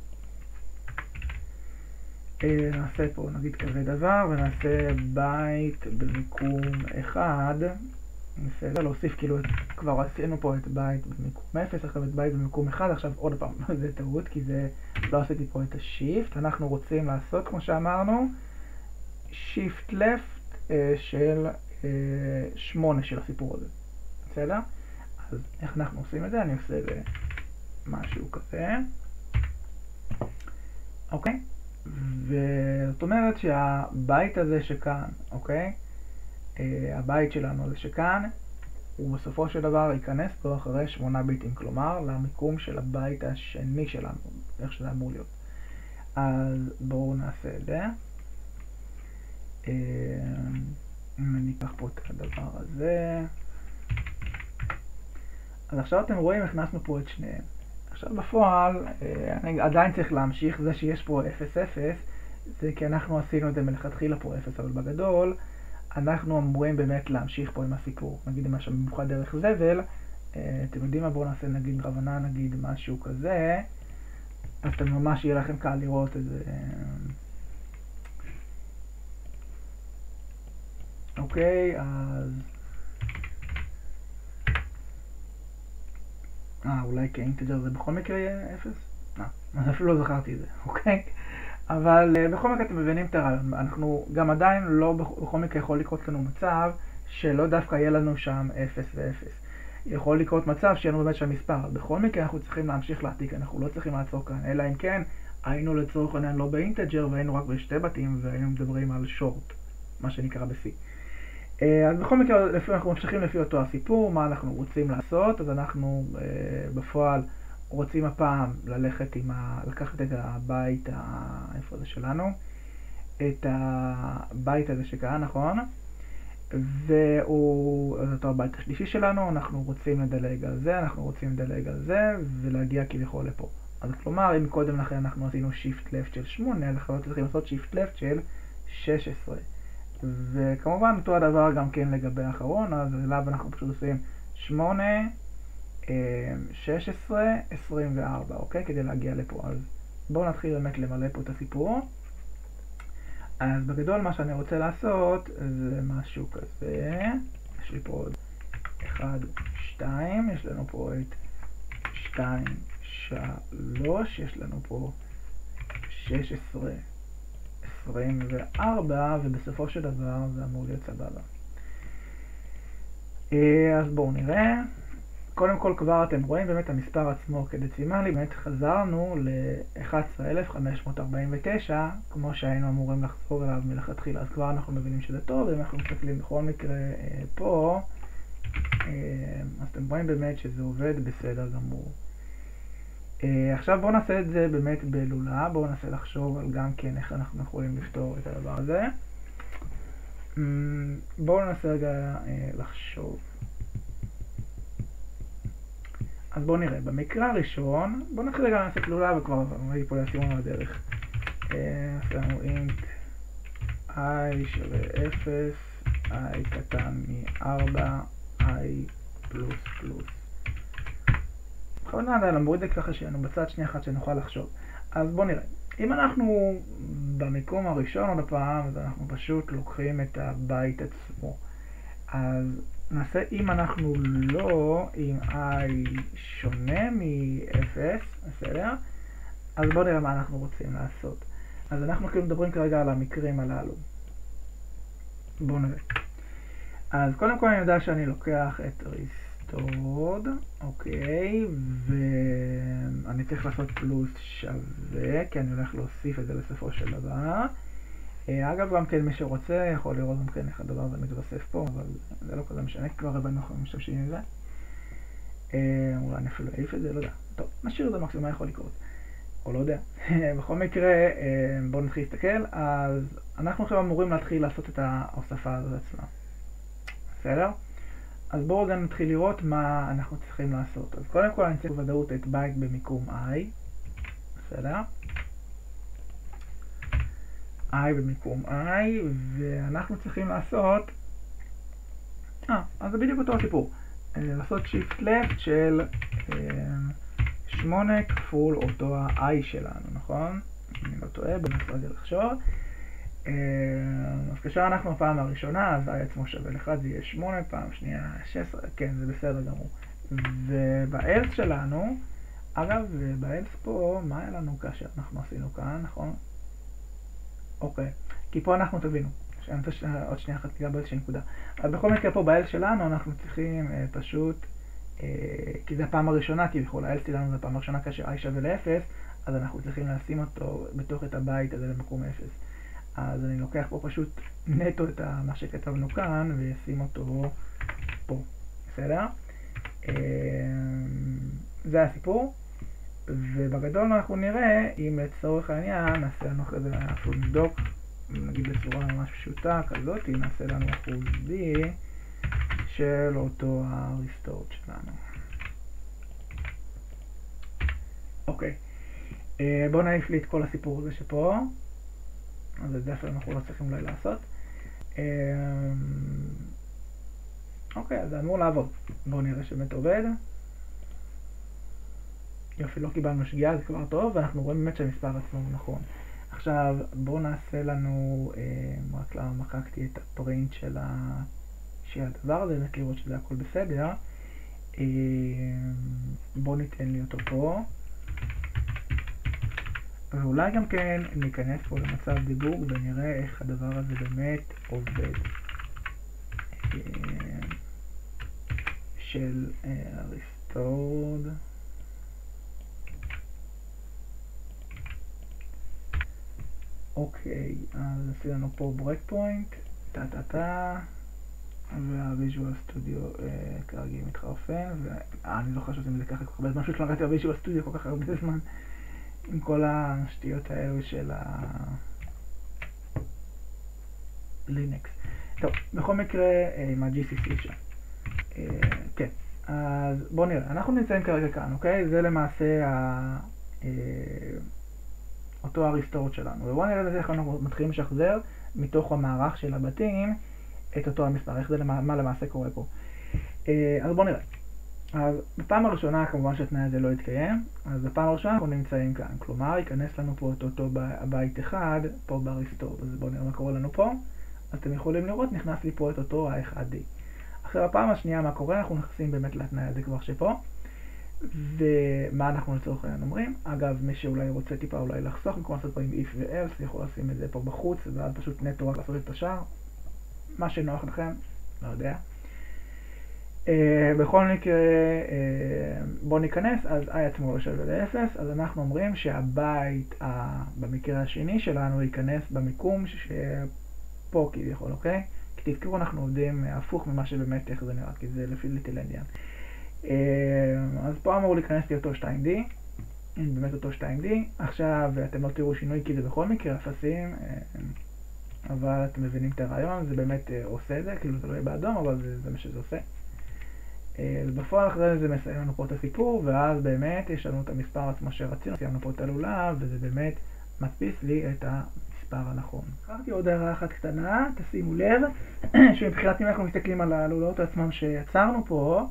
נעשה פה נגיד כזה דבר, ונעשה בית במיקום אחד, בסדר, להוסיף כאילו, כבר עשינו פה את בית במיקום אפס, עכשיו את בית במיקום אחד, עכשיו עוד פעם, זה טעות, כי זה, לא עשיתי פה את השיפט, אנחנו רוצים לעשות, כמו שאמרנו, שיפט לפט של שמונה של הסיפור הזה, בסדר? אז איך אנחנו עושים את זה? אני עושה משהו כזה, אוקיי? וזאת אומרת שהבית הזה שכאן, אוקיי? הבית שלנו הזה שכאן, הוא בסופו של דבר ייכנס פה אחרי שמונה ביטים, כלומר למיקום של הבית השני שלנו, איך שזה אמור להיות. אז בואו נעשה את זה. אם אני אקח פה את הדבר הזה. אז עכשיו אתם רואים, הכנסנו פה את שניהם. עכשיו בפועל, אני עדיין צריך להמשיך, זה שיש פה אפס אפס, זה כי אנחנו עשינו את זה מלכתחילה פה אפס, אבל בגדול, אנחנו אמורים באמת להמשיך פה עם הסיפור. נגיד משהו במיוחד דרך זבל, אתם יודעים מה, בואו נעשה נגיד בכוונה, נגיד משהו כזה, אז אתם ממש יהיה לכם קל לראות את זה. אוקיי, אז... אה, אולי כאינטג'ר זה בכל מקרה יהיה אפס? אה, אז אפילו לא זכרתי את זה, אוקיי? אבל בכל מקרה אתם מבינים את הרעיון. אנחנו גם עדיין לא בכל מקרה יכול לקרות לנו מצב שלא דווקא יהיה לנו שם אפס ו-אפס. יכול לקרות מצב שיהיה לנו באמת שם מספר. בכל מקרה אנחנו צריכים להמשיך להעתיק, אנחנו לא צריכים לעצור כאן, אלא אם כן היינו לצורך העניין לא באינטג'ר והיינו רק בשתי בתים והיינו מדברים על שורט, מה שנקרא ב-C. אז בכל מקרה אנחנו ממשיכים לפי אותו הסיפור, מה אנחנו רוצים לעשות. אז אנחנו בפועל רוצים הפעם ללכת עם ה... לקחת את הבית, ה... איפה זה שלנו? את הבית הזה שכאן, נכון? והוא אותו הבית השלישי שלנו, אנחנו רוצים לדלג על זה, אנחנו רוצים לדלג על זה, ולהגיע כביכול לפה. אז כלומר, אם קודם לכן אנחנו עשינו Shift Left של שמונה, אז אנחנו צריכים לעשות Shift Left של שש עשרה. וכמובן אותו הדבר גם כן לגבי האחרון, אז אליו אנחנו פשוט עושים שמונה, שש עשרה, עשרים וארבע, אוקיי? כדי להגיע לפה. אז בואו נתחיל באמת למלא פה את הסיפור. אז בגדול מה שאני רוצה לעשות זה משהו כזה. יש לי פה עוד אחד, שתיים, יש לנו פה את שתיים, שלוש, יש לנו פה שש עשרה, עשרים וארבע, ובסופו של דבר זה אמור להיות סבבה. אז בואו נראה. קודם כל כבר אתם רואים באמת המספר עצמו כדצימלי, באמת חזרנו ל-אחד עשר אלף חמש מאות ארבעים ותשע, כמו שהיינו אמורים לחזור אליו מלכתחילה, אז כבר אנחנו מבינים שזה טוב, ואם אנחנו מסתכלים בכל מקרה אה, פה, אה, אז אתם רואים באמת שזה עובד בסדר גמור. אה, עכשיו בואו נעשה את זה באמת בלולה, בואו ננסה לחשוב על גם כן איך אנחנו יכולים לפתור את הדבר הזה. אה, בואו ננסה רגע אה, לחשוב. אז בואו נראה, במקרה הראשון, בואו נתחיל רגע לעשות לולה וכבר ראיתי פה לסימון על הדרך. עשינו int i שווה אפס, i קטן מ-ארבע, i פלוס פלוס. בכוונה נדע, נמוריד את זה ככה שיהיה לנו בצד שנייה אחת שנוכל לחשוב. אז בואו נראה, אם אנחנו במיקום הראשון עוד הפעם, אז אנחנו פשוט לוקחים את הבית עצמו. אז נעשה אם אנחנו לא, אם i שונה מ-אפס, בסדר? אז בואו נראה מה אנחנו רוצים לעשות. אז אנחנו כאילו מדברים כרגע על המקרים הללו. בואו נראה. אז קודם כל אני יודע שאני לוקח את restored, אוקיי, ואני צריך לעשות פלוס שווה, כי אני הולך להוסיף את זה בסופו של דבר. אגב, גם כן מי שרוצה יכול לראות גם כן איך הדבר הזה מתווסף פה, אבל זה לא כזה משנה, כבר הרבה אנחנו משתמשים עם זה. אולי אני אפילו אעיף את זה, לא יודע. טוב, נשאיר את זה מקסימום מה יכול לקרות, או לא יודע. בכל מקרה, בואו נתחיל להסתכל, אז אנחנו עכשיו אמורים להתחיל לעשות את ההוספה הזאת עצמה. בסדר? אז בואו גם נתחיל לראות מה אנחנו צריכים לעשות. אז קודם כל אני צריך בוודאות את בית במיקום i, בסדר? i במיקום i, ואנחנו צריכים לעשות, אה, אז זה בדיוק אותו הסיפור, לעשות shift left של שמונה כפול אותו ה-i שלנו, נכון? אני לא טועה, בנס רגע לחשוב. אז כאשר אנחנו הפעם הראשונה, אז i עצמו שווה לך, זה יהיה שמונה, פעם שנייה שש עשרה, כן, זה בסדר גמור. ובאלס שלנו, אגב, באלס פה, מה היה לנו כאשר אנחנו עשינו כאן, נכון? אוקיי, כי פה אנחנו תבינו, שאני רוצה עוד שנייה אחת תגיע באיזושהי נקודה. אבל בכל מקרה פה באלס שלנו אנחנו צריכים אה, פשוט, אה, כי זה הפעם הראשונה, כי בכל האלס שלנו זה הפעם הראשונה כאשר i שווה ל-אפס, אז אנחנו צריכים לשים אותו בתוך את הבית הזה למקום אפס. אז אני לוקח פה פשוט נטו את מה שכתבנו כאן וישים אותו פה, בסדר? אה, זה הסיפור. ובגדול אנחנו נראה אם לצורך העניין נעשה לנו אחרי זה אפילו נבדוק, נגיד בצורה ממש פשוטה כזאת, נעשה לנו אחוז B של אותו ה-restored שלנו. אוקיי, בואו נעיף לי את כל הסיפור הזה שפה, אז את זה אפילו אנחנו לא צריכים אולי לעשות. אוקיי, אז זה אמור לעבוד, בואו נראה שבאמת עובד. יופי, לא קיבלנו שגיאה, זה כבר טוב, ואנחנו רואים באמת שהמספר עצמו נכון. עכשיו, בואו נעשה לנו, אה, רק למה מחקתי את הפרינט של, ה... של הדבר הזה, באמת לראות שזה הכל בסדר. אה, בואו ניתן לי אותו פה. ואולי גם כן ניכנס פה למצב דיבוג ונראה איך הדבר הזה באמת עובד. אה, של אה, restored. אוקיי, אז עשינו לנו פה ברייק פוינט, טה טה טה, והוויז'ואל סטודיו כרגיל מתחרפן, ואני לא חושב שזה ככה כל כך הרבה זמן, פשוט לא ראיתי הוויז'ואל סטודיו כל כך הרבה זמן, עם כל השטויות האלו של הלינקס. טוב, בכל מקרה עם ה-ג'י סי סי שם. כן, אז בואו נראה, אנחנו נמצאים כרגע כאן, אוקיי? זה למעשה ה... אותו הריסטורט שלנו, ובואו נראה לזה איך אנחנו מתחילים לשחזר מתוך המערך של הבתים את אותו המספר, איך זה מה למעשה קורה פה. אז בואו נראה. אז בפעם הראשונה כמובן שהתנאי הזה לא יתקיים, אז בפעם הראשונה אנחנו נמצאים כאן, כלומר ייכנס לנו פה את אותו בית אחד פה בריסטורט, אז בואו נראה מה קורה לנו פה. אז אתם יכולים לראות, נכנס לי פה את אותו ה-אחד די. אחרי הפעם השנייה מה קורה, אנחנו נכנסים באמת לתנאי הזה כבר שפה. ומה אנחנו לצורך העניין אומרים? אגב, מי שאולי רוצה טיפה אולי לחסוך, במקום לעשות פה עם if ו-else, יכול לשים את זה פה בחוץ, ואז פשוט נטו רק לעשות את השאר. מה שנוח לכם, לא יודע. Uh, בכל מקרה, uh, בואו ניכנס, אז i עצמו לא שווה ל-אפס, אז אנחנו אומרים שהבית, uh, במקרה השני שלנו, ייכנס במיקום שפה כביכול, אוקיי? כי תזכרו, אנחנו עובדים הפוך ממה שבאמת איך זה נראה, כי זה לפי ליטל אנדיאן. אז פה אמור להיכנס לי אותו שתיים די, באמת אותו שתיים די. עכשיו אתם לא תראו שינוי כי זה בכל מקרה אפסים, אבל אתם מבינים את הרעיון, זה באמת עושה את זה, כאילו זה לא יהיה באדום, אבל זה, זה מה שזה עושה. בפועל אחרי זה מסיים לנו פה את הסיפור, ואז באמת יש לנו את המספר עצמו שרצינו, סיימנו פה את הלולב, וזה באמת מדפיס לי את המספר הנכון. אחרתי עוד הערה אחת קטנה, תשימו לב, שמבחינת אם אנחנו מסתכלים על הלולאות עצמם שיצרנו פה,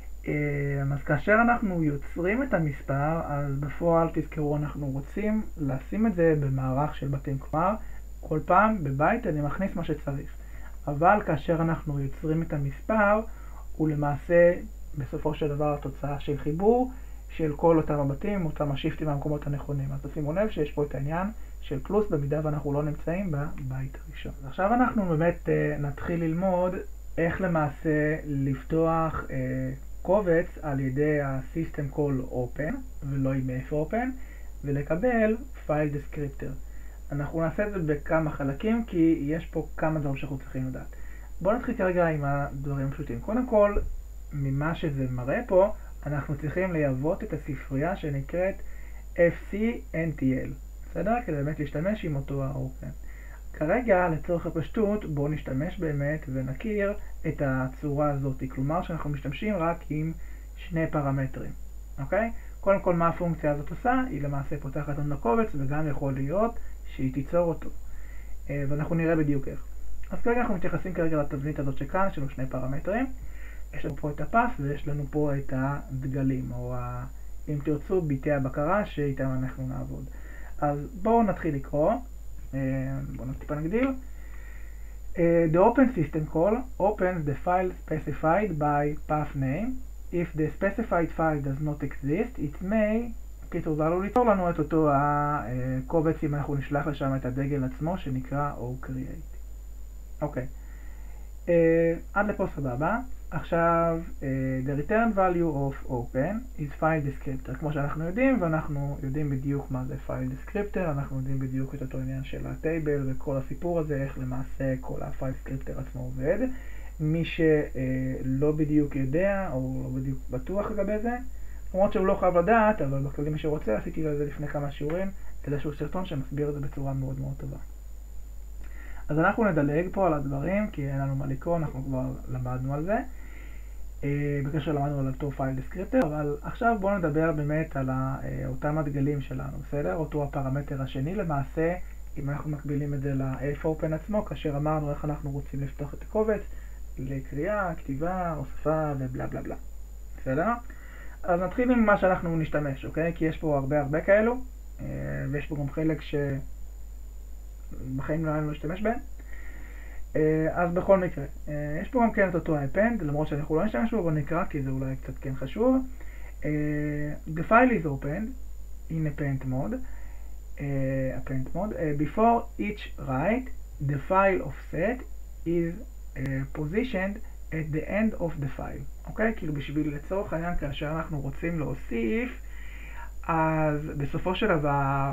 אז כאשר אנחנו יוצרים את המספר, אז בפועל תזכרו, אנחנו רוצים לשים את זה במערך של בתים, כלומר כל פעם בבית אני מכניס מה שצריך, אבל כאשר אנחנו יוצרים את המספר הוא למעשה בסופו של דבר התוצאה של חיבור של כל אותם הבתים, אותם השיפטים מהמקומות הנכונים. אז תשימו לב שיש פה את העניין של קלוס במידה ואנחנו לא נמצאים בבית הראשון. אז עכשיו אנחנו באמת נתחיל ללמוד איך למעשה לפתוח קובץ על ידי ה-System Call Open ולא עם F-Open ולקבל File Descriptor. אנחנו נעשה את זה בכמה חלקים כי יש פה כמה דברים שאנחנו צריכים לדעת. בואו נתחיל כרגע עם הדברים הפשוטים. קודם כל, ממה שזה מראה פה, אנחנו צריכים לייבות את הספרייה שנקראת אף סי אן טי אל. בסדר? כדי באמת להשתמש עם אותו ה-Open. כרגע, לצורך הפשטות, בואו נשתמש באמת ונכיר את הצורה הזאת. כלומר, שאנחנו משתמשים רק עם שני פרמטרים. אוקיי? קודם כל, מה הפונקציה הזאת עושה? היא למעשה פותחת לנו לקובץ, וגם יכול להיות שהיא תיצור אותו. ואנחנו נראה בדיוק איך. אז כרגע אנחנו מתייחסים כרגע לתבנית הזאת שכאן, יש לנו שני פרמטרים. יש לנו פה את הפס ויש לנו פה את הדגלים, או ה... אם תרצו, ביטי הבקרה שאיתם אנחנו נעבוד. אז בואו נתחיל לקרוא. בואו טיפה נגדיל. Uh, the open system call opens the file specified by path name. If the specified file does not exist, it may... קיצור, זה עלול ליצור לנו את אותו הקובץ אם אנחנו נשלח לשם את הדגל עצמו שנקרא O-Create. אוקיי. Uh, עד לפה סבבה. עכשיו, uh, the return value of open is file descriptor. כמו שאנחנו יודעים, ואנחנו יודעים בדיוק מה זה file descriptor, אנחנו יודעים בדיוק את אותו עניין של הטייבל וכל הסיפור הזה, איך למעשה כל ה-file descriptor עצמו עובד. מי שלא בדיוק יודע, או לא בדיוק בטוח לגבי זה, למרות שהוא לא חייב לדעת, אבל בכללי מי שרוצה, עשיתי לזה לפני כמה שיעורים, איזשהו סרטון שמסביר את זה בצורה מאוד מאוד טובה. אז אנחנו נדלג פה על הדברים, כי אין לנו מה לקרוא, אנחנו כבר למדנו על זה. בקשר למדנו על אותו פייל דסקריפטור, אבל עכשיו בואו נדבר באמת על אותם הדגלים שלנו, בסדר? אותו הפרמטר השני למעשה, אם אנחנו מקבילים את זה ל-F-Open עצמו, כאשר אמרנו איך אנחנו רוצים לפתוח את הקובץ, לקריאה, כתיבה, הוספה ובלה בלה בלה. בסדר? אז נתחיל עם מה שאנחנו נשתמש, אוקיי? כי יש פה הרבה הרבה כאלו, ויש פה גם חלק שבחיים לא היינו להשתמש בהם. אז בכל מקרה, יש פה גם כן את אותו append, למרות שאנחנו לא נשתמש בו, בוא נקרא, כי זה אולי קצת כן חשוב. The file is opened in append mode, append mode. Before each write, the file offset is positioned at the end of the file. אוקיי? כאילו בשביל לצורך העניין, כאשר אנחנו רוצים להוסיף, אז בסופו של דבר,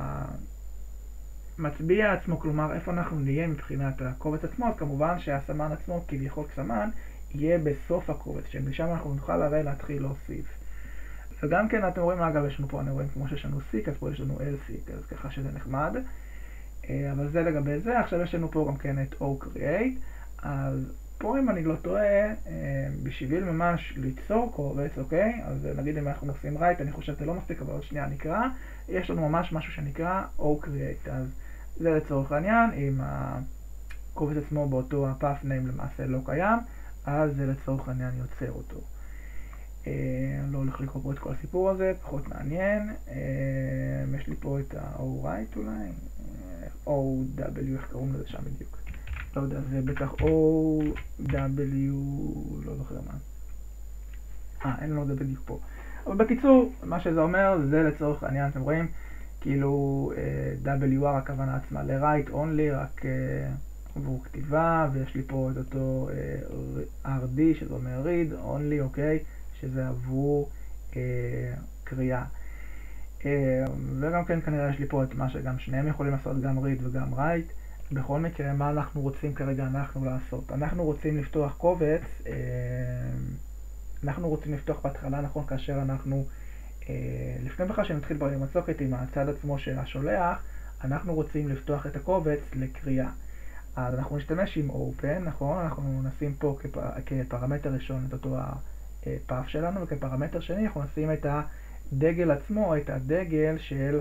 מצביע עצמו, כלומר איפה אנחנו נהיה מבחינת הקובץ עצמו, אז כמובן שהסמן עצמו כביכול סמן יהיה בסוף הקובץ, שמשם אנחנו נוכל הרי להתחיל להוסיף. וגם כן אתם רואים, אגב יש לנו פה, אני רואים כמו שיש לנו סיק, אז פה יש לנו אל סיק, אז ככה שזה נחמד. אבל זה לגבי זה. עכשיו יש לנו פה גם כן את O-Create, אז פה אם אני לא טועה, בשביל ממש ליצור קובץ, אוקיי? אז נגיד אם אנחנו עושים write, אני חושב שזה לא מספיק, אבל עוד שנייה נקרא. יש לנו ממש משהו שנקרא O-Create, אז זה לצורך העניין, אם הקובץ עצמו באותו ה-path name למעשה לא קיים, אז זה לצורך העניין יוצר אותו. אני לא הולך לקרוא פה את כל הסיפור הזה, פחות מעניין. יש לי פה את ה-O-Write אולי, O-W, איך קוראים לזה שם בדיוק? לא יודע, זה בטח O-W, לא זוכר מה. אה, אין לנו את זה בדיוק פה. אבל בקיצור, מה שזה אומר, זה לצורך העניין, אתם רואים, כאילו W R הכוונה עצמה ל-Write Only, רק עבור כתיבה, ויש לי פה את אותו R D, שזה אומר Read Only, אוקיי? שזה עבור קריאה. וגם כן כנראה יש לי פה את מה שגם שניהם יכולים לעשות, גם Read וגם Write. בכל מקרה, מה אנחנו רוצים כרגע אנחנו לעשות? אנחנו רוצים לפתוח קובץ, אנחנו רוצים לפתוח בהתחלה, נכון, כאשר אנחנו, לפני בכלל שנתחיל בו עם הצוקת, עם הצד עצמו של השולח, אנחנו רוצים לפתוח את הקובץ לקריאה. אז אנחנו נשתמש עם Open, נכון? אנחנו נשים פה כפ... כפרמטר ראשון את אותו הפאף שלנו, וכפרמטר שני אנחנו נשים את הדגל עצמו, את הדגל של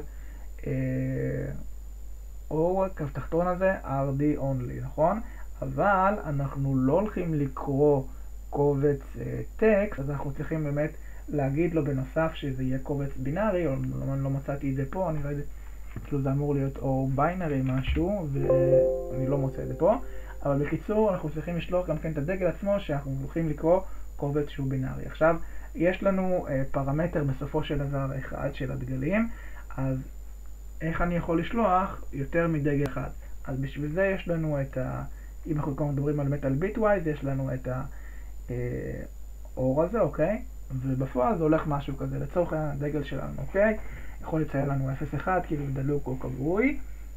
או קו תחתון הזה, R D only, נכון? אבל אנחנו לא הולכים לקרוא קובץ טקסט, אז אנחנו צריכים באמת להגיד לו בנוסף שזה יהיה קובץ בינארי, או לא, לא מצאתי את זה פה, אני לא יודע, כאילו זה אמור להיות או ביינרי משהו, ואני לא מוצא את זה פה. אבל בקיצור, אנחנו צריכים לשלוח גם כן את הדגל עצמו, שאנחנו הולכים לקרוא קובץ שהוא בינארי. עכשיו, יש לנו אה, פרמטר בסופו של דבר אחד של הדגלים, אז איך אני יכול לשלוח יותר מדגל אחד? אז בשביל זה יש לנו את ה... אם אנחנו כבר מדברים על מטל ביטווייז, יש לנו את האור הזה, אוקיי? ובפועל זה הולך משהו כזה, לצורך הדגל שלנו, אוקיי? יכול לציין לנו אפס אחת, כאילו דלוק או קבועי.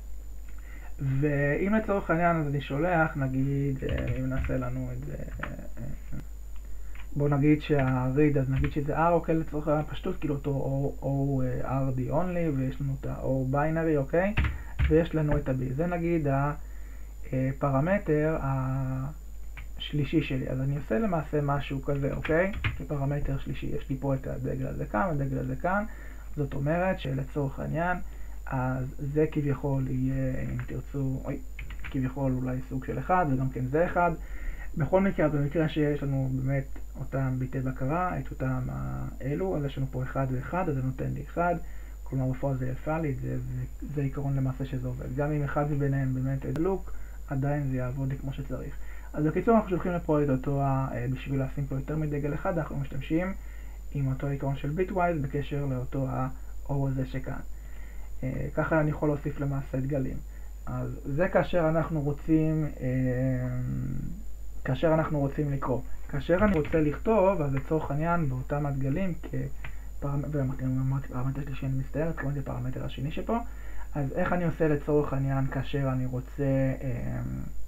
ואם לצורך העניין אז אני שולח, נגיד, אם נעשה לנו את זה, בוא נגיד שה-read, אז נגיד שזה R, אוקיי, לצורך הפשטות, כאילו אותו או R D only, ויש לנו את ה-O binary, אוקיי? ויש לנו את ה-B. זה נגיד הפרמטר השלישי שלי. אז אני עושה למעשה משהו כזה, אוקיי? כפרמטר שלישי. יש לי פה את הדגל הזה כאן, הדגל הזה כאן. זאת אומרת שלצורך העניין, אז זה כביכול יהיה, אם תרצו, אוי, כביכול אולי סוג של אחד, וגם כן זה אחד. בכל מקרה, במקרה שיש לנו באמת אותם ביטי בקרה, את אותם האלו, אז יש לנו פה אחד ואחד, אז זה נותן לי אחד. כלומר, בפועל זה יפה לי, זה, זה, זה עיקרון למעשה שזה עובד. גם אם אחד מביניהם באמת דלוק, עדיין זה יעבוד לי כמו שצריך. אז בקיצור, אנחנו שולחים לפה את אותו, בשביל לשים פה יותר מדגל אחד, אנחנו משתמשים עם אותו עיקרון של ביטווייז בקשר לאותו ה-O הזה שכאן. ככה אני יכול להוסיף למעשה דגלים. אז זה כאשר אנחנו רוצים, כאשר אנחנו רוצים לקרוא. כאשר אני רוצה לכתוב, אז לצורך העניין באותם הדגלים, פרמטר שלישי אני מסתער, כמובן זה פרמטר השני שפה. אז איך אני עושה לצורך העניין כאשר אני רוצה אה,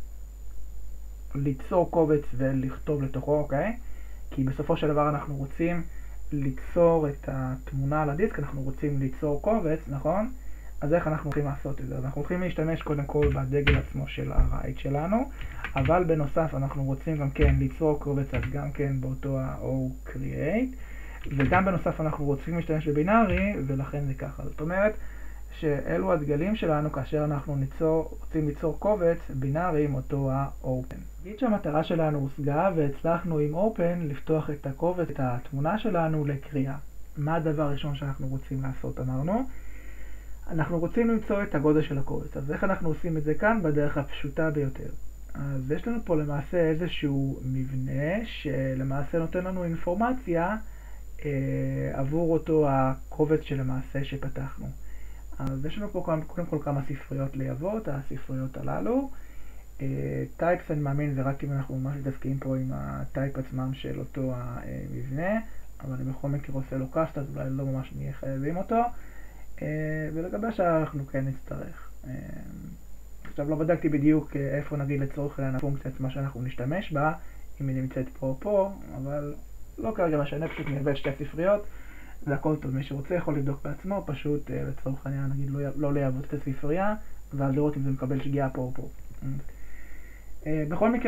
ליצור קובץ ולכתוב לתוכו, אוקיי? כי בסופו של דבר אנחנו רוצים ליצור את התמונה על הדיסק, אנחנו רוצים ליצור קובץ, נכון? אז איך אנחנו הולכים לעשות את זה? אז אנחנו הולכים להשתמש קודם כל בדגל עצמו של ה-write שלנו, אבל בנוסף אנחנו רוצים גם כן ליצור קובץ, אז גם כן באותו ה-O-Create, וגם בנוסף אנחנו רוצים להשתמש בבינארי, ולכן זה ככה. זאת אומרת שאלו הדגלים שלנו כאשר אנחנו ניצור, רוצים ליצור קובץ בינארי עם אותו ה-Open. נגיד שהמטרה שלנו הושגה והצלחנו עם Open לפתוח את הקובץ, את התמונה שלנו לקריאה. מה הדבר הראשון שאנחנו רוצים לעשות? אמרנו, אנחנו רוצים למצוא את הגודל של הקובץ. אז איך אנחנו עושים את זה כאן? בדרך הפשוטה ביותר. אז יש לנו פה למעשה איזשהו מבנה שלמעשה נותן לנו אינפורמציה אה, עבור אותו הקובץ שלמעשה שפתחנו. אז יש לנו פה קודם כל כמה ספריות לייבות, הספריות הללו. טייפס אני מאמין זה רק אם אנחנו ממש מתעסקים פה עם הטייפ עצמם של אותו המבנה, אבל אני בכל מקרה עושה לו קאסט, אז אולי לא ממש נהיה חייבים אותו. ולגבי השאר אנחנו כן נצטרך. עכשיו לא בדקתי בדיוק איפה נגיד לצורך העניין הפונקציה עצמה שאנחנו נשתמש בה, אם היא נמצאת פה או פה, אבל לא כרגע משנה, פשוט נלווה שתי ספריות. זה הכל טוב, מי שרוצה יכול לבדוק בעצמו, פשוט לצורך העניין נגיד לא, לא לעבוד את הספרייה, ואז לראות אם זה מקבל שגיאה פה או פה. בכל מקרה,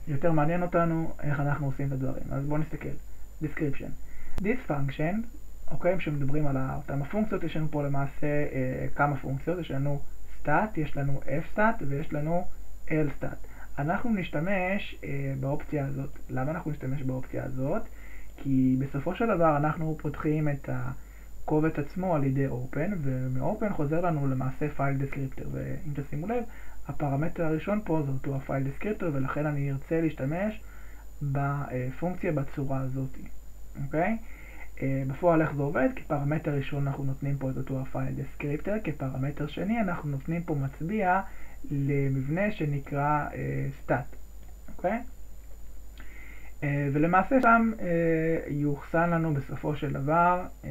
יותר מעניין אותנו איך אנחנו עושים את הדברים. אז בואו נסתכל. description. this function, אוקיי, כשמדברים על אותם הפונקציות, יש לנו פה למעשה אה, כמה פונקציות. יש לנו stat, יש לנו fstat ויש לנו lstat. אנחנו נשתמש אה, באופציה הזאת. למה אנחנו נשתמש באופציה הזאת? כי בסופו של דבר אנחנו פותחים את הקובץ עצמו על ידי open, ומ-open חוזר לנו למעשה file descriptor. ואם תשימו לב, הפרמטר הראשון פה זה אותו ה-file descriptor, ולכן אני ארצה להשתמש בפונקציה בצורה הזאת. אוקיי? בפועל איך זה עובד? כפרמטר ראשון אנחנו נותנים פה את אותו ה-file descriptor, כפרמטר שני אנחנו נותנים פה מצביע למבנה שנקרא uh, stat. אוקיי? Uh, ולמעשה שם uh, יוחסן לנו בסופו של דבר, uh,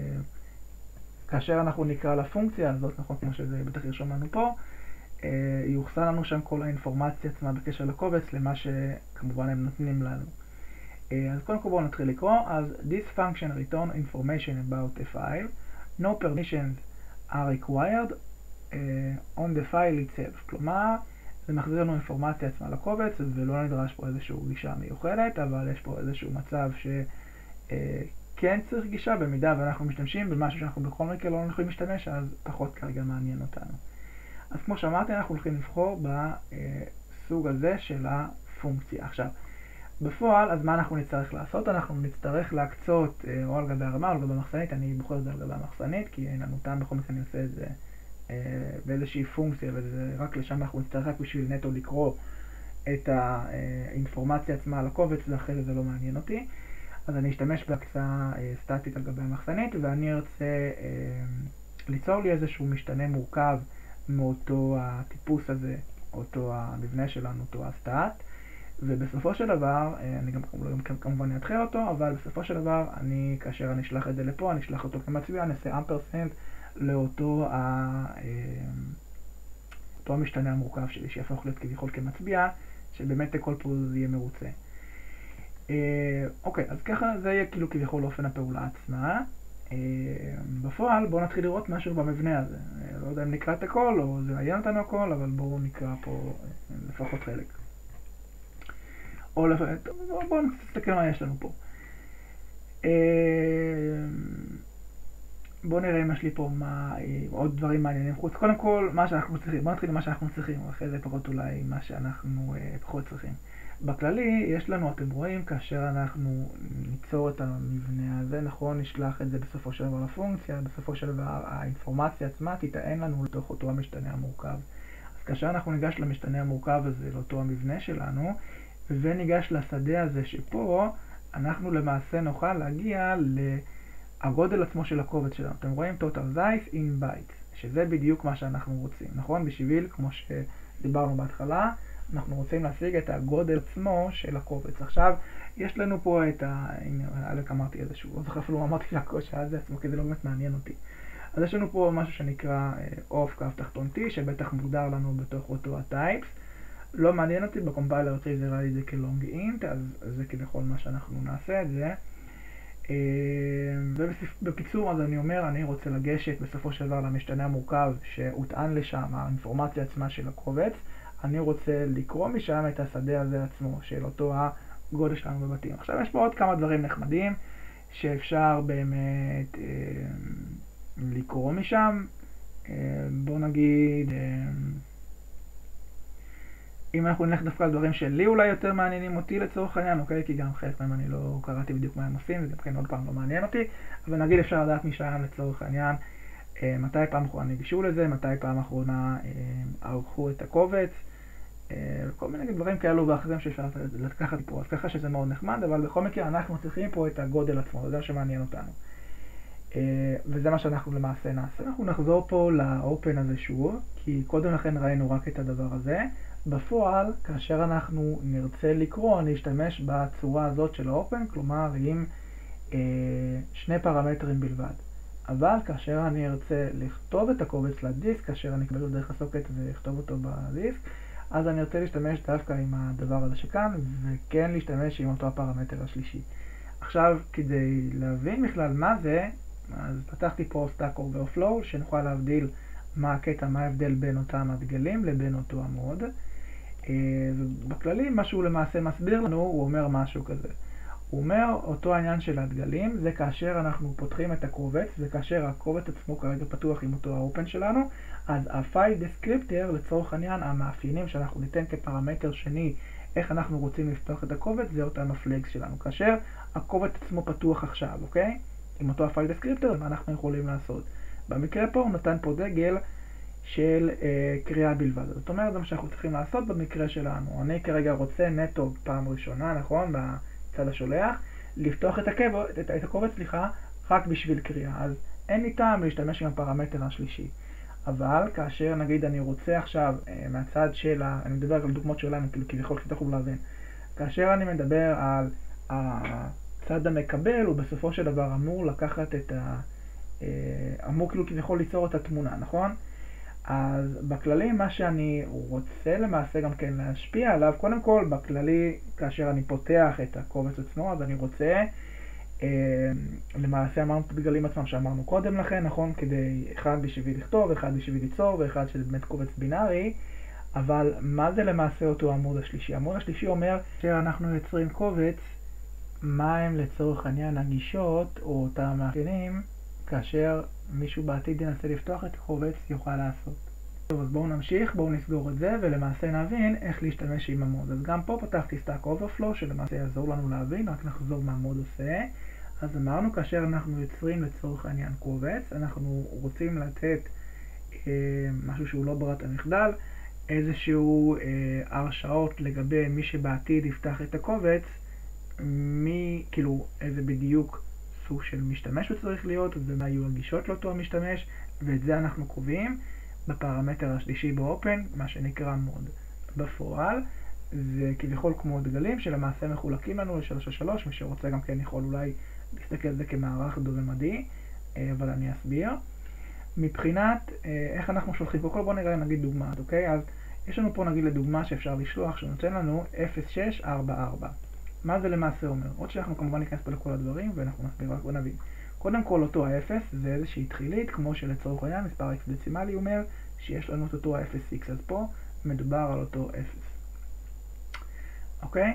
כאשר אנחנו נקרא לפונקציה הזאת, נכון, כמו שזה בטח ירשום לנו פה, uh, יוחסן לנו שם כל האינפורמציה עצמה בקשר לקובץ, למה שכמובן הם נותנים לנו. Uh, אז קודם כל בואו נתחיל לקרוא. אז this function return information about a file. No permissions are required uh, on the file itself. כלומר, זה מחזיר לנו אינפורמציה עצמה לקובץ, ולא נדרש פה איזושהי גישה מיוחדת, אבל יש פה איזשהו מצב שכן uh, צריך גישה, במידה ואנחנו משתמשים במשהו שאנחנו בכל מקרה לא הולכים להשתמש, אז פחות כרגע מעניין אותנו. אז כמו שאמרתי, אנחנו הולכים לבחור בסוג הזה של הפונקציה. עכשיו, בפועל, אז מה אנחנו נצטרך לעשות? אנחנו נצטרך להקצות אה, או על גבי הרמה או על גבי המחסנית. אני בוחר את זה על גבי המחסנית, כי אין לנו טעם, בכל מקרה אני עושה את זה אה, באיזושהי פונקציה, ורק לשם אנחנו נצטרך רק בשביל נטו לקרוא את האינפורמציה עצמה על הקובץ, ואחרי זה זה לא מעניין אותי. אז אני אשתמש בהקצאה אה, סטטית על גבי המחסנית, ואני ארצה אה, ליצור לי איזשהו משתנה מורכב מאותו הטיפוס הזה, אותו המבנה שלנו, אותו הסטאט. ובסופו של דבר, אני גם כמובן אתחיל אותו, אבל בסופו של דבר, אני, כאשר אני אשלח את זה לפה, אני אשלח אותו כמצביע, אני אעשה אמפרסנט לאותו ה... אותו המשתנה המורכב שלי, שיהפוך להיות כביכול כמצביע, שבאמת הכל פה זה יהיה מרוצה. אוקיי, אז ככה זה יהיה כאילו כביכול אופן הפעולה עצמה. בפועל, בואו נתחיל לראות משהו במבנה הזה. לא יודע אם נקרא את הכל, או זה עיין אותנו הכל, אבל בואו נקרא פה לפחות חלק. או לפעמים, בואו נסתכל מה יש לנו פה. בואו נראה אם יש לי פה מה, עוד דברים מעניינים חוץ. קודם כל, מה שאנחנו צריכים. בואו נתחיל עם מה שאנחנו צריכים, אחרי זה פחות אולי מה שאנחנו פחות צריכים. בכללי, יש לנו, אתם רואים, כאשר אנחנו ניצור את המבנה הזה, נכון, נשלח את זה בסופו של דבר לפונקציה, בסופו של דבר האינפורמציה עצמה תיטען לנו לתוך אותו המשתנה המורכב. אז כאשר אנחנו ניגש למשתנה המורכב הזה, לאותו המבנה שלנו, וניגש לשדה הזה שפה, אנחנו למעשה נוכל להגיע לגודל עצמו של הקובץ שלנו. אתם רואים total size in bytes, שזה בדיוק מה שאנחנו רוצים, נכון? בשביל, כמו שדיברנו בהתחלה, אנחנו רוצים להשיג את הגודל עצמו של הקובץ. עכשיו, יש לנו פה את ה... הנה, אלק אמרתי איזשהו, לא זוכר אפילו אמרתי שהקושי הזה עצמו, כי זה לא באמת מעניין אותי. אז יש לנו פה משהו שנקרא off קו תחתון T, שבטח מוגדר לנו בתוך אותו הטייפס. לא מעניין אותי, בקומפיילר אותי זה ראה לי זה כלונג אינט, אז זה כביכול מה שאנחנו נעשה את זה. ובקיצור, אז אני אומר, אני רוצה לגשת בסופו של דבר למשתנה המורכב שהוטען לשם, האינפורמציה עצמה של הקובץ. אני רוצה לקרוא משם את השדה הזה עצמו, של אותו הגודל שלנו בבתים. עכשיו יש פה עוד כמה דברים נחמדים שאפשר באמת אה, לקרוא משם. אה, בוא נגיד... אה, אם אנחנו נלך דווקא על דברים שלי אולי יותר מעניינים אותי לצורך העניין, אוקיי? כי גם חלק מהם אני לא קראתי בדיוק מה הם עושים, וגם כן עוד פעם לא מעניין אותי, אבל נגיד אפשר לדעת משם לצורך העניין, אה, מתי פעם אחרונה ניגשו לזה, מתי פעם אחרונה אה, ערכו את הקובץ, אה, כל מיני דברים כאלו ואחרים שאפשר לקחת פה, אז ככה שזה מאוד נחמד, אבל בכל מקרה אנחנו צריכים פה את הגודל עצמו, זה שמעניין אותנו. אה, וזה מה שאנחנו למעשה נעשה. אנחנו נחזור פה לאופן הזה שוב, כי קודם לכן ראינו רק את הדבר הזה. בפועל, כאשר אנחנו נרצה לקרוא, אני אשתמש בצורה הזאת של האופן, כלומר עם אה, שני פרמטרים בלבד. אבל כאשר אני ארצה לכתוב את הקובץ לדיסק, כאשר אני אקבל דרך הסוקט ואכתוב אותו בדיסק, אז אני ארצה להשתמש דווקא עם הדבר הזה שכאן, וכן להשתמש עם אותו הפרמטר השלישי. עכשיו, כדי להבין בכלל מה זה, אז פתחתי פה Stack Overflow, שנוכל להבדיל מה הקטע, מה ההבדל בין אותם הדגלים לבין אותו המוד. ובכללי מה שהוא למעשה מסביר לנו, הוא אומר משהו כזה. הוא אומר, אותו העניין של הדגלים, זה כאשר אנחנו פותחים את הקובץ, וכאשר הקובץ עצמו כרגע פתוח עם אותו האופן שלנו, אז ה-file descriptor, לצורך העניין, המאפיינים שאנחנו ניתן כפרמטר שני, איך אנחנו רוצים לפתוח את הקובץ, זה אותם הפלגס שלנו. כאשר הקובץ עצמו פתוח עכשיו, אוקיי? עם אותו ה-file descriptor, מה אנחנו יכולים לעשות? במקרה פה הוא נתן פה דגל של אה, קריאה בלבד. זאת אומרת, זה מה שאנחנו צריכים לעשות במקרה שלנו. אני כרגע רוצה נטו פעם ראשונה, נכון? בצד השולח, לפתוח את הקובץ, את, את הקובץ, סליחה, רק בשביל קריאה. אז אין לי טעם להשתמש עם הפרמטר השלישי. אבל כאשר נגיד אני רוצה עכשיו אה, מהצד של, אני מדבר על דוגמאות שלנו, כאילו כביכול שתוכלו להבין. כאשר אני מדבר על הצד המקבל, הוא בסופו של דבר אמור לקחת את ה... אה, אמור כאילו כביכול ליצור את התמונה, נכון? אז בכללי מה שאני רוצה למעשה גם כן להשפיע עליו, קודם כל בכללי כאשר אני פותח את הקובץ עצמו, אז אני רוצה, אה, למעשה אמרנו את הדגלים עצמם שאמרנו קודם לכן, נכון? כדי אחד בשביל לכתוב, אחד בשביל ליצור ואחד שזה באמת קובץ בינארי, אבל מה זה למעשה אותו עמוד השלישי? העמוד השלישי אומר שאנחנו יוצרים קובץ, מה הם לצורך העניין הגישות או אותם מאפיינים, כאשר מישהו בעתיד ינסה לפתוח את הקובץ יוכל לעשות. טוב, אז בואו נמשיך, בואו נסגור את זה ולמעשה נבין איך להשתמש עם המוד. אז גם פה פתחתי Stack Overflow שלמעשה יעזור לנו להבין, רק נחזור מה המוד עושה. אז אמרנו כאשר אנחנו יוצרים לצורך העניין קובץ, אנחנו רוצים לתת אה, משהו שהוא לא ברירת המחדל, איזשהו אה, הרשאות לגבי מי שבעתיד יפתח את הקובץ, מי, כאילו, איזה בדיוק סוג של משתמש הוא צריך להיות, ומה יהיו הגישות לאותו המשתמש, ואת זה אנחנו קובעים בפרמטר השלישי באופן, מה שנקרא מוד. בפועל, זה כביכול כמו דגלים שלמעשה מחולקים לנו ל-שלוש על שלוש, מי שרוצה גם כן יכול אולי להסתכל על זה כמערך דו-ממדי, אבל אני אסביר. מבחינת איך אנחנו שולחים, קודם כל בואו נראה נגיד דוגמה, אוקיי? אז יש לנו פה נגיד לדוגמה שאפשר לשלוח, שנותן לנו אפס שש ארבע ארבע. מה זה למעשה אומר? עוד שאנחנו כמובן ניכנס פה לכל הדברים ואנחנו נסביר רק ונבין. קודם כל אותו ה-אפס זה איזושהי תחילית, כמו שלצורך העניין מספר x דצימלי אומר שיש לנו את אותו ה-אפס אקס, אז פה מדובר על אותו אפס. אוקיי?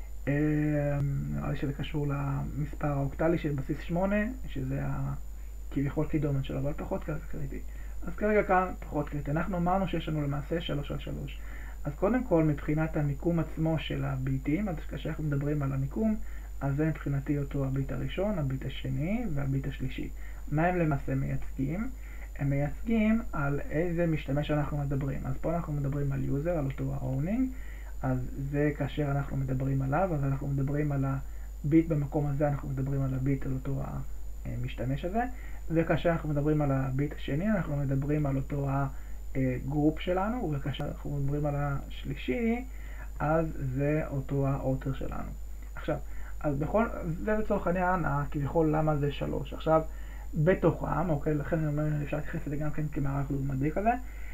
נראה לי שזה קשור למספר האוקטלי של בסיס שמונה, שזה כביכול קידומת שלו, אבל פחות קריטי. אז כרגע כאן פחות קריטי. אנחנו אמרנו שיש לנו למעשה שלוש על שלוש. אז קודם כל, מבחינת המיקום עצמו של הביטים, אז כאשר אנחנו מדברים על המיקום, אז זה מבחינתי אותו הביט הראשון, הביט השני והביט השלישי. מה הם למעשה מייצגים? הם מייצגים על איזה משתמש אנחנו מדברים. אז פה אנחנו מדברים על user, על אותו ה-owning, אז זה כאשר אנחנו מדברים עליו, אז אנחנו מדברים על הביט במקום הזה, אנחנו מדברים על הביט על אותו המשתמש הזה, וכאשר אנחנו מדברים על הביט השני, אנחנו מדברים על אותו ה... גרופ שלנו, וכאשר אנחנו מדברים על השלישי, אז זה אותו האוטר שלנו. עכשיו, אז בכל, זה לצורך העניין, כביכול למה זה שלוש. עכשיו, בתוכם, אוקיי, לכן אני אומר, אפשר להתייחס לזה גם כן כמערך דו-ממדי כזה.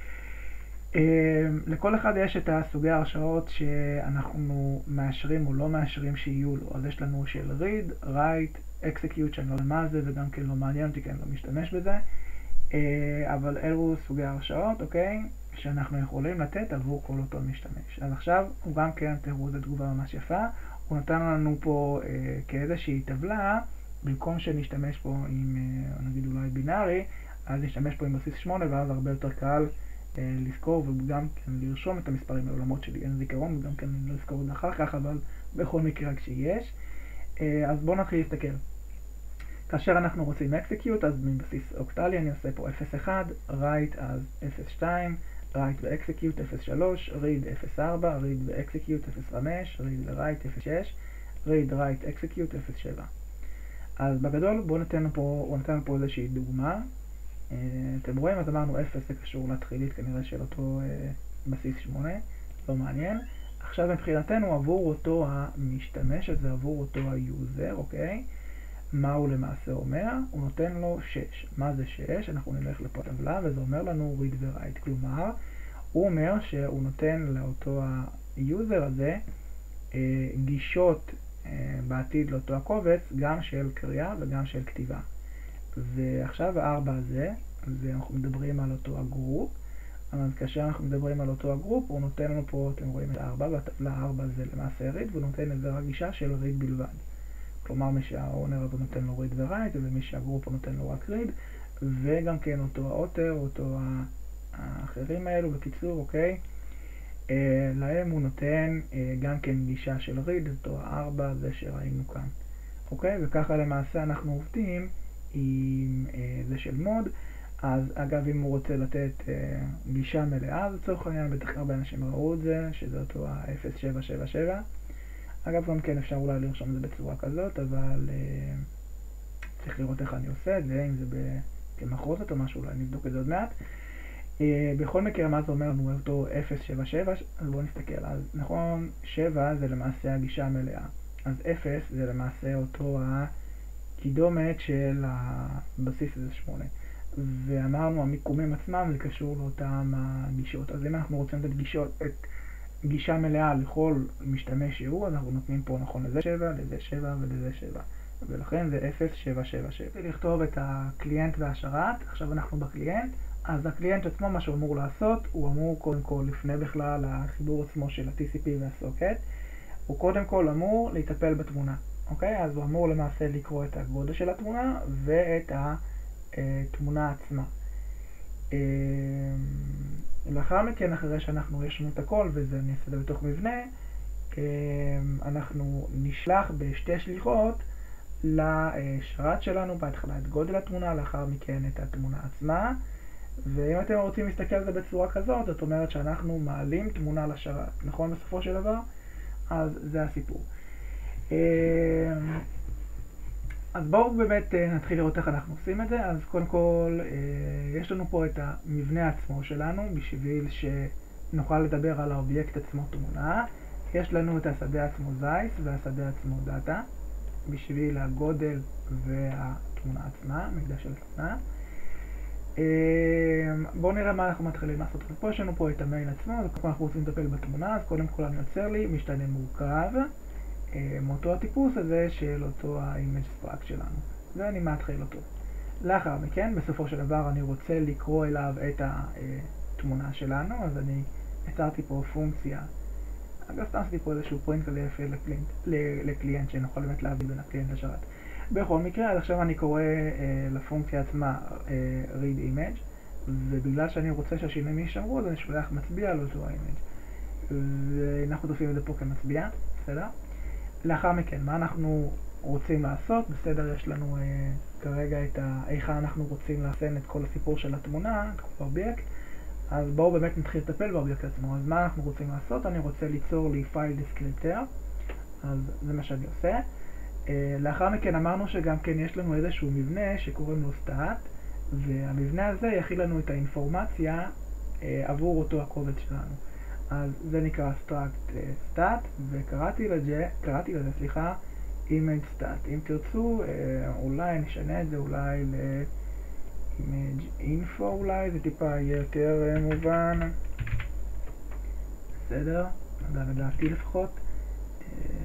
לכל אחד יש את הסוגי ההרשאות שאנחנו מאשרים או לא מאשרים שיהיו לו. אז יש לנו של read, write, execute, שאני לא יודע מה זה, וגם כן לא מעניין אותי, כי אני לא משתמש בזה. אבל אלו סוגי הרשאות, אוקיי, שאנחנו יכולים לתת עבור כל אותו משתמש. אז עכשיו הוא גם כן, תראו, זו תגובה ממש יפה, הוא נתן לנו פה אה, כאיזושהי טבלה, במקום שנשתמש פה עם, אה, נגיד אולי בינארי, אז נשתמש פה עם בסיס שמונה, ואז הרבה יותר קל אה, לזכור וגם כן לרשום את המספרים לעולמות שלי. אין זיכרון, וגם כן לא לזכור את זה אחר כך, אבל בכל מקרה כשיש. אה, אז בואו נתחיל להסתכל. כאשר אנחנו רוצים execute, אז מבסיס אוקטלי אני עושה פה אפס אחת, write אז אפס שתיים, write ו-execute אפס שלוש, read אפס ארבע, read ו-execute אפס חמש, read ו-write אפס שש, read, write, execute אפס שבע. אז בגדול בואו ניתן פה, הוא נתן פה איזושהי דוגמה. אתם רואים, אז אמרנו אפס זה קשור לתחילית כנראה של אותו בסיס שמונה, לא מעניין. עכשיו מבחינתנו עבור אותו המשתמש הזה, עבור אותו היוזר, אוקיי? מה הוא למעשה אומר? הוא נותן לו שש. מה זה שש? אנחנו נלך לפה טבלה וזה אומר לנו read ו-write. כלומר, הוא אומר שהוא נותן לאותו היוזר הזה אה, גישות אה, בעתיד לאותו הקובץ, גם של קריאה וגם של כתיבה. ועכשיו הארבע הזה, זה אנחנו מדברים על אותו הגרופ, אז כאשר אנחנו מדברים על אותו הגרופ, הוא נותן לנו פה, אתם רואים את ארבע, והטבלה ארבע זה למעשה read, והוא נותן לזה רק גישה של read בלבד. כלומר, מי שהאונר הזה נותן לו read ו-write, ומי שהגרופ הוא נותן לו רק read, וגם כן אותו האוטר, אותו האחרים האלו, בקיצור, אוקיי? אה, להם הוא נותן אה, גם כן גישה של read, אותו הארבע, זה שראינו כאן. אוקיי? וככה למעשה אנחנו עובדים עם אה, זה של מוד. אז אגב, אם הוא רוצה לתת אה, גישה מלאה, אז לצורך העניין, בטח הרבה אנשים ראו את זה, שזה אותו ה-אפס שבע שבע שבע. אגב, גם כן אפשר אולי לרשום את זה בצורה כזאת, אבל אה, צריך לראות איך אני עושה את זה, אם זה כמחרוזת או משהו, אולי נבדוק את זה עוד מעט. אה, בכל מקרה, מה זה אומר לנו אותו אפס שבע שבע, אז בואו נסתכל. אז נכון, שבע זה למעשה הגישה המלאה. אז אפס זה למעשה אותו הקידומת של הבסיס הזה שמונה. ואמרנו, המיקומים עצמם זה קשור לאותם הגישות. אז אם אנחנו רוצים לתת גישות, את גישה מלאה לכל משתמש שהוא, אז אנחנו נותנים פה נכון לזה שבע, לזה שבע ולזה שבע. ולכן זה אפס שבע שבע שבע. לכתוב את הקליינט והשרת, עכשיו אנחנו בקליינט, אז הקליינט עצמו מה שהוא אמור לעשות, הוא אמור קודם כל לפני בכלל החיבור עצמו של ה-טי סי פי וה-סוקט, הוא קודם כל אמור להיטפל בתמונה. אוקיי? אז הוא אמור למעשה לקרוא את הגודל של התמונה ואת התמונה עצמה. לאחר מכן, אחרי שאנחנו יש לנו את הכל, וזה נעשה בתוך מבנה, אנחנו נשלח בשתי שליחות לשרת שלנו, בהתחלה את גודל התמונה, לאחר מכן את התמונה עצמה. ואם אתם רוצים להסתכל על זה בצורה כזאת, זאת אומרת שאנחנו מעלים תמונה לשרת. נכון בסופו של דבר? אז זה הסיפור. אז בואו באמת נתחיל לראות איך אנחנו עושים את זה. אז קודם כל, יש לנו פה את המבנה עצמו שלנו, בשביל שנוכל לדבר על האובייקט עצמו תמונה. יש לנו את השדה עצמו זייס והשדה עצמו דאטה, בשביל הגודל והתמונה עצמה, מקדש של התמונה. בואו נראה מה אנחנו מתחילים לעשות. פה יש לנו פה את המיין עצמו, וכמו אנחנו רוצים לטפל בתמונה, אז קודם כל אני יוצר לי משתנה מורכב, מאותו הטיפוס הזה של אותו ה-image struct שלנו. ואני מתחיל אותו. לאחר מכן, בסופו של דבר אני רוצה לקרוא אליו את התמונה שלנו, אז אני יצרתי פה פונקציה. אגב, סתם עשיתי פה איזשהו פרינט כזה יפה לקליינט, שנוכל באמת להביא בין הקליינט לשרת. בכל מקרה, אז עכשיו אני קורא אה, לפונקציה עצמה אה, read image, ובגלל שאני רוצה שהשינויים יישמרו, אז אני שולח מצביע לאותו ה-image. ואנחנו תופעים את זה פה כמצביע, בסדר? לאחר מכן, מה אנחנו רוצים לעשות? בסדר, יש לנו אה, כרגע את ה... איך אנחנו רוצים לעשות את כל הסיפור של התמונה, את כל האובייקט. אז בואו באמת נתחיל לטפל באובייקט עצמו. אז מה אנחנו רוצים לעשות? אני רוצה ליצור לי פייל דיסקריפטר, אז זה מה שאני עושה. Uh, לאחר מכן אמרנו שגם כן יש לנו איזשהו מבנה שקוראים לו stat, והמבנה הזה יכיל לנו את האינפורמציה uh, עבור אותו הקובץ שלנו. אז זה נקרא struct uh, stat, וקראתי לזה, קראתי לזה, סליחה, image stat. אם תרצו, uh, אולי נשנה את זה אולי ל image info, אולי זה טיפה יהיה יותר uh, מובן. בסדר? לדעתי לפחות. Uh,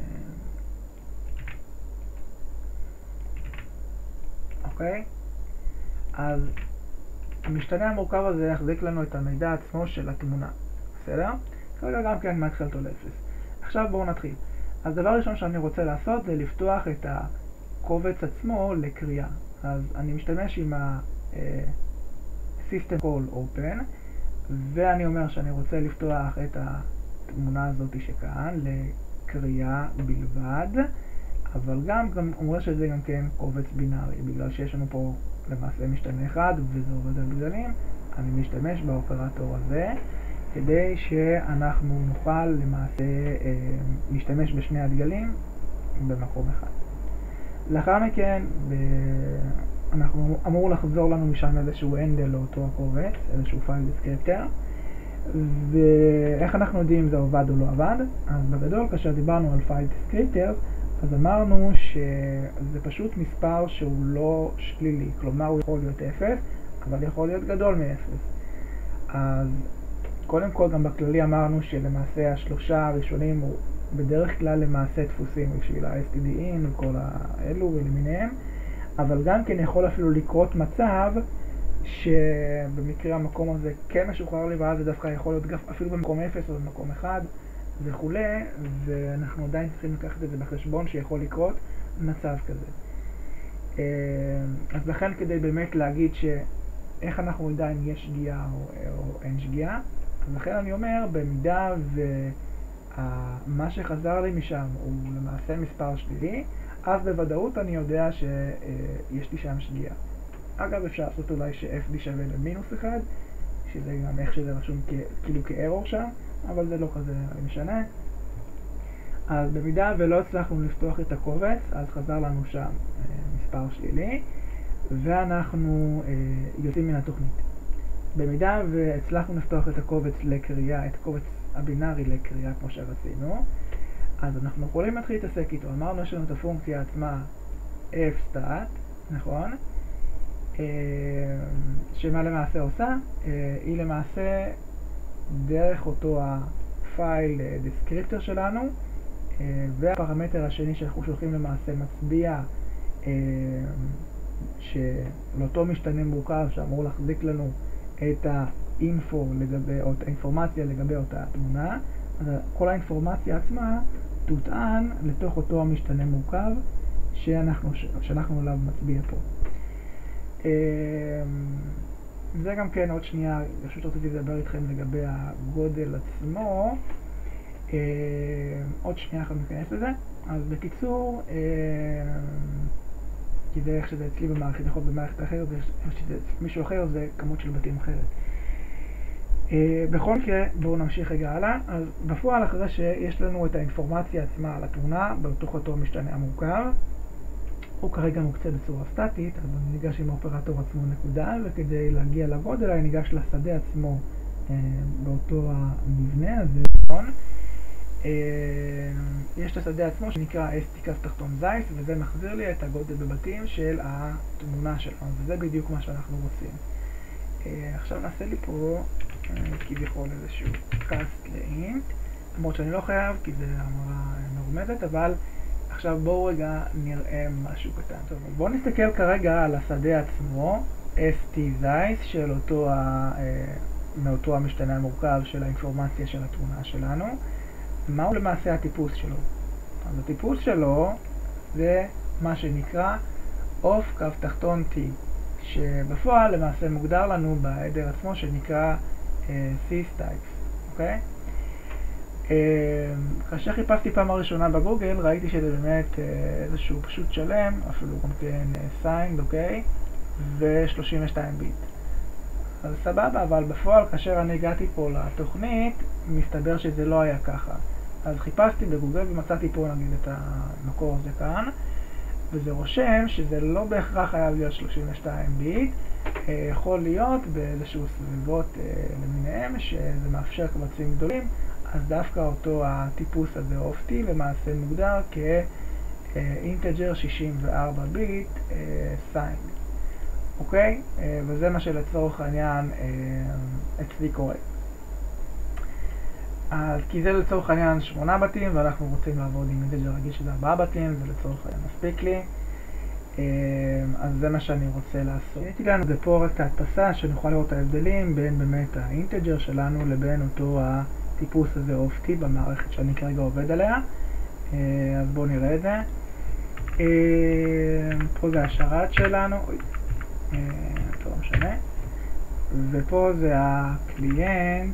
אוקיי? אז המשתנה המורכב הזה יחזיק לנו את המידע עצמו של התמונה. בסדר? כרגע גם כן מתחיל אותו לאפס. עכשיו בואו נתחיל. אז דבר ראשון שאני רוצה לעשות זה לפתוח את הקובץ עצמו לקריאה. אז אני משתמש עם ה-System Call Open, ואני אומר שאני רוצה לפתוח את התמונה הזאת שכאן לקריאה בלבד. אבל גם, גם אומר שזה גם כן קובץ בינארי, בגלל שיש לנו פה למעשה משתנה אחד וזה עובד על גדלים, אני משתמש באופרטור הזה כדי שאנחנו נוכל למעשה אה, להשתמש בשני הדגלים במקום אחד. לאחר מכן ב... אנחנו אמור לחזור לנו משם איזשהו הנדל לאותו הקובץ, איזשהו פייל דיסקריפטר, ואיך אנחנו יודעים אם זה עובד או לא עבד? אז בגדול כאשר דיברנו על פייל דיסקריפטר, אז אמרנו שזה פשוט מספר שהוא לא שלילי, כלומר הוא יכול להיות אפס, אבל יכול להיות גדול מ-אפס. אז קודם כל גם בכללי אמרנו שלמעשה השלושה הראשונים הוא בדרך כלל למעשה דפוסים בשביל ה-אס טי די אין וכל האלו ולמיניהם, אבל גם כן יכול אפילו לקרות מצב שבמקרה המקום הזה כן משוחרר לי, ואז זה דווקא יכול להיות אפילו במקום אפס או במקום אחד וכולי, ואנחנו עדיין צריכים לקחת את זה בחשבון שיכול לקרות מצב כזה. אז לכן כדי באמת להגיד שאיך אנחנו נדע אם יש שגיאה או, או אין שגיאה, אז לכן אני אומר, במידה ומה שחזר לי משם הוא למעשה מספר שלילי, אז בוודאות אני יודע שיש לי שם שגיאה. אגב, אפשר לעשות אולי ש-F D שווה למינוס אחד, שזה גם איך שזה רשום כאילו כארור שם, אבל זה לא כזה משנה. אז במידה ולא הצלחנו לפתוח את הקובץ, אז חזר לנו שם אה, מספר שלילי, ואנחנו אה, יוצאים מן התוכנית. במידה והצלחנו לפתוח את הקובץ לקריאה, את הקובץ הבינארי לקריאה כמו שרצינו, אז אנחנו יכולים להתחיל להתעסק איתו. אמרנו יש לנו את הפונקציה עצמה fstat, נכון? אה, שמה למעשה עושה? אה, היא למעשה דרך אותו הפייל דסקריפטור שלנו, והפרמטר השני שאנחנו שולחים למעשה מצביע שלאותו משתנה מורכב שאמור להחזיק לנו את האינפו לגבי, או את האינפורמציה לגבי אותה תמונה. אז כל האינפורמציה עצמה תוטען לתוך אותו המשתנה מורכב שאנחנו, שאנחנו עליו מצביע פה. זה גם כן עוד שנייה, פשוט רציתי לדבר איתכם לגבי הגודל עצמו. אה, עוד שנייה אנחנו ניכנס לזה. אז בקיצור, אה, כי זה איך שזה אצלי במערכת, יכול במערכת אחרת, מישהו אחר זה כמות של בתים אחרת. אה, בכל מקרה, בואו נמשיך רגע הלאה. אז בפועל אחרי שיש לנו את האינפורמציה עצמה על התמונה, בתוך אותו משתנה המורכב, הוא כרגע מוקצה בצורה סטטית, אז אני ניגש עם האופרטור עצמו נקודה, וכדי להגיע לגודל אני ניגש לשדה עצמו אה, באותו המבנה הזה. אה, יש את השדה עצמו שנקרא st קו תחתון זייס, וזה מחזיר לי את הגודל בבתים של התמונה שלנו, וזה בדיוק מה שאנחנו רוצים. אה, עכשיו נעשה לי פה אה, כביכול איזשהו קאסט לאינט, למרות שאני לא חייב כי זה המרה מרומזת, אבל עכשיו בואו רגע נראה משהו קטן. טוב, בואו נסתכל כרגע על השדה עצמו, st זייס, של אותו, ה, מאותו המשתנה המורכב של האינפורמציה של התמונה שלנו. מהו למעשה הטיפוס שלו? אז הטיפוס שלו זה מה שנקרא אוף קו תחתון t, שבפועל למעשה מוגדר לנו בהדר עצמו שנקרא uh, systypes, אוקיי? Uh, כאשר חיפשתי פעם הראשונה בגוגל, ראיתי שזה באמת uh, איזשהו פשוט שלם, אפילו גם כן signed, אוקיי? ו-שלושים ושתיים ביט. אז סבבה, אבל בפועל כאשר אני הגעתי פה לתוכנית, מסתבר שזה לא היה ככה. אז חיפשתי בגוגל ומצאתי פה נגיד את המקור הזה כאן, וזה רושם שזה לא בהכרח היה להיות שלושים ושתיים ביט, יכול להיות באיזשהו סביבות למיניהם שזה מאפשר קבצים גדולים, אז דווקא אותו הטיפוס הזה אופטי למעשה מוגדר כאינטג'ר שישים וארבע ביט סיינד. אוקיי? וזה מה שלצורך העניין אצלי קורה. אז כי זה לצורך העניין שמונה בתים, ואנחנו רוצים לעבוד עם אינטג'ר רגיל שזה ארבעה בתים, זה לצורך העניין מספיק לי. אז זה מה שאני רוצה לעשות. הייתי לנו פה רק את ההדפסה, שנוכל לראות את ההבדלים בין באמת האינטג'ר שלנו לבין אותו הטיפוס הזה אופטי במערכת שאני כרגע עובד עליה. אז בואו נראה את זה. פה זה השרת שלנו. אוי. לא משנה. ופה זה הקליינט.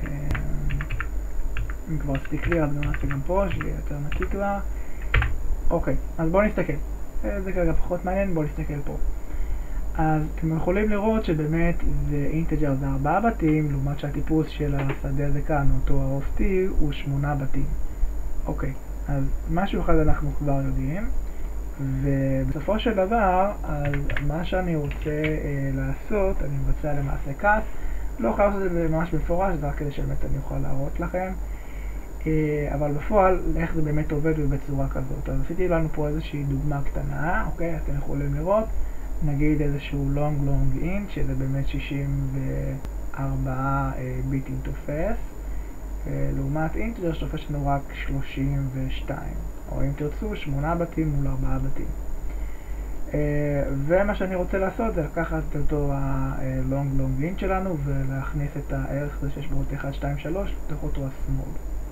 אם כבר עשיתי קליר, אז נעשה גם פה, שיהיה יותר נקי כבר. אוקיי, אז בואו נסתכל. זה כרגע פחות מעניין, בואו נסתכל פה. אז אתם יכולים לראות שבאמת זה אינטג'ר זה ארבעה בתים, לעומת שהטיפוס של השדה הזה כאן, אותו האופטי, הוא שמונה בתים. אוקיי, אז משהו אחד אנחנו כבר יודעים. ובסופו של דבר, אז מה שאני רוצה אה, לעשות, אני מבצע למעשה קאסט, לא חייב לעשות את זה ממש מפורש, זה רק כדי שבאמת אני אוכל להראות לכם, אה, אבל בפועל, איך זה באמת עובד ובצורה כזאת. אז עשיתי לנו פה איזושהי דוגמה קטנה, אוקיי? אתם יכולים לראות, נגיד איזשהו long long int, שזה באמת שישים וארבעה אה, ביטים תופס, אה, לעומת אינטג'ר שתופס לנו רק שלושים ושתיים. או אם תרצו, שמונה בתים מול ארבעה בתים. ומה שאני רוצה לעשות זה לקחת אותו ה-long long int שלנו ולהכניס את הערך הזה שיש בו אחת, שתיים, שלוש לתוך אותו השמאל.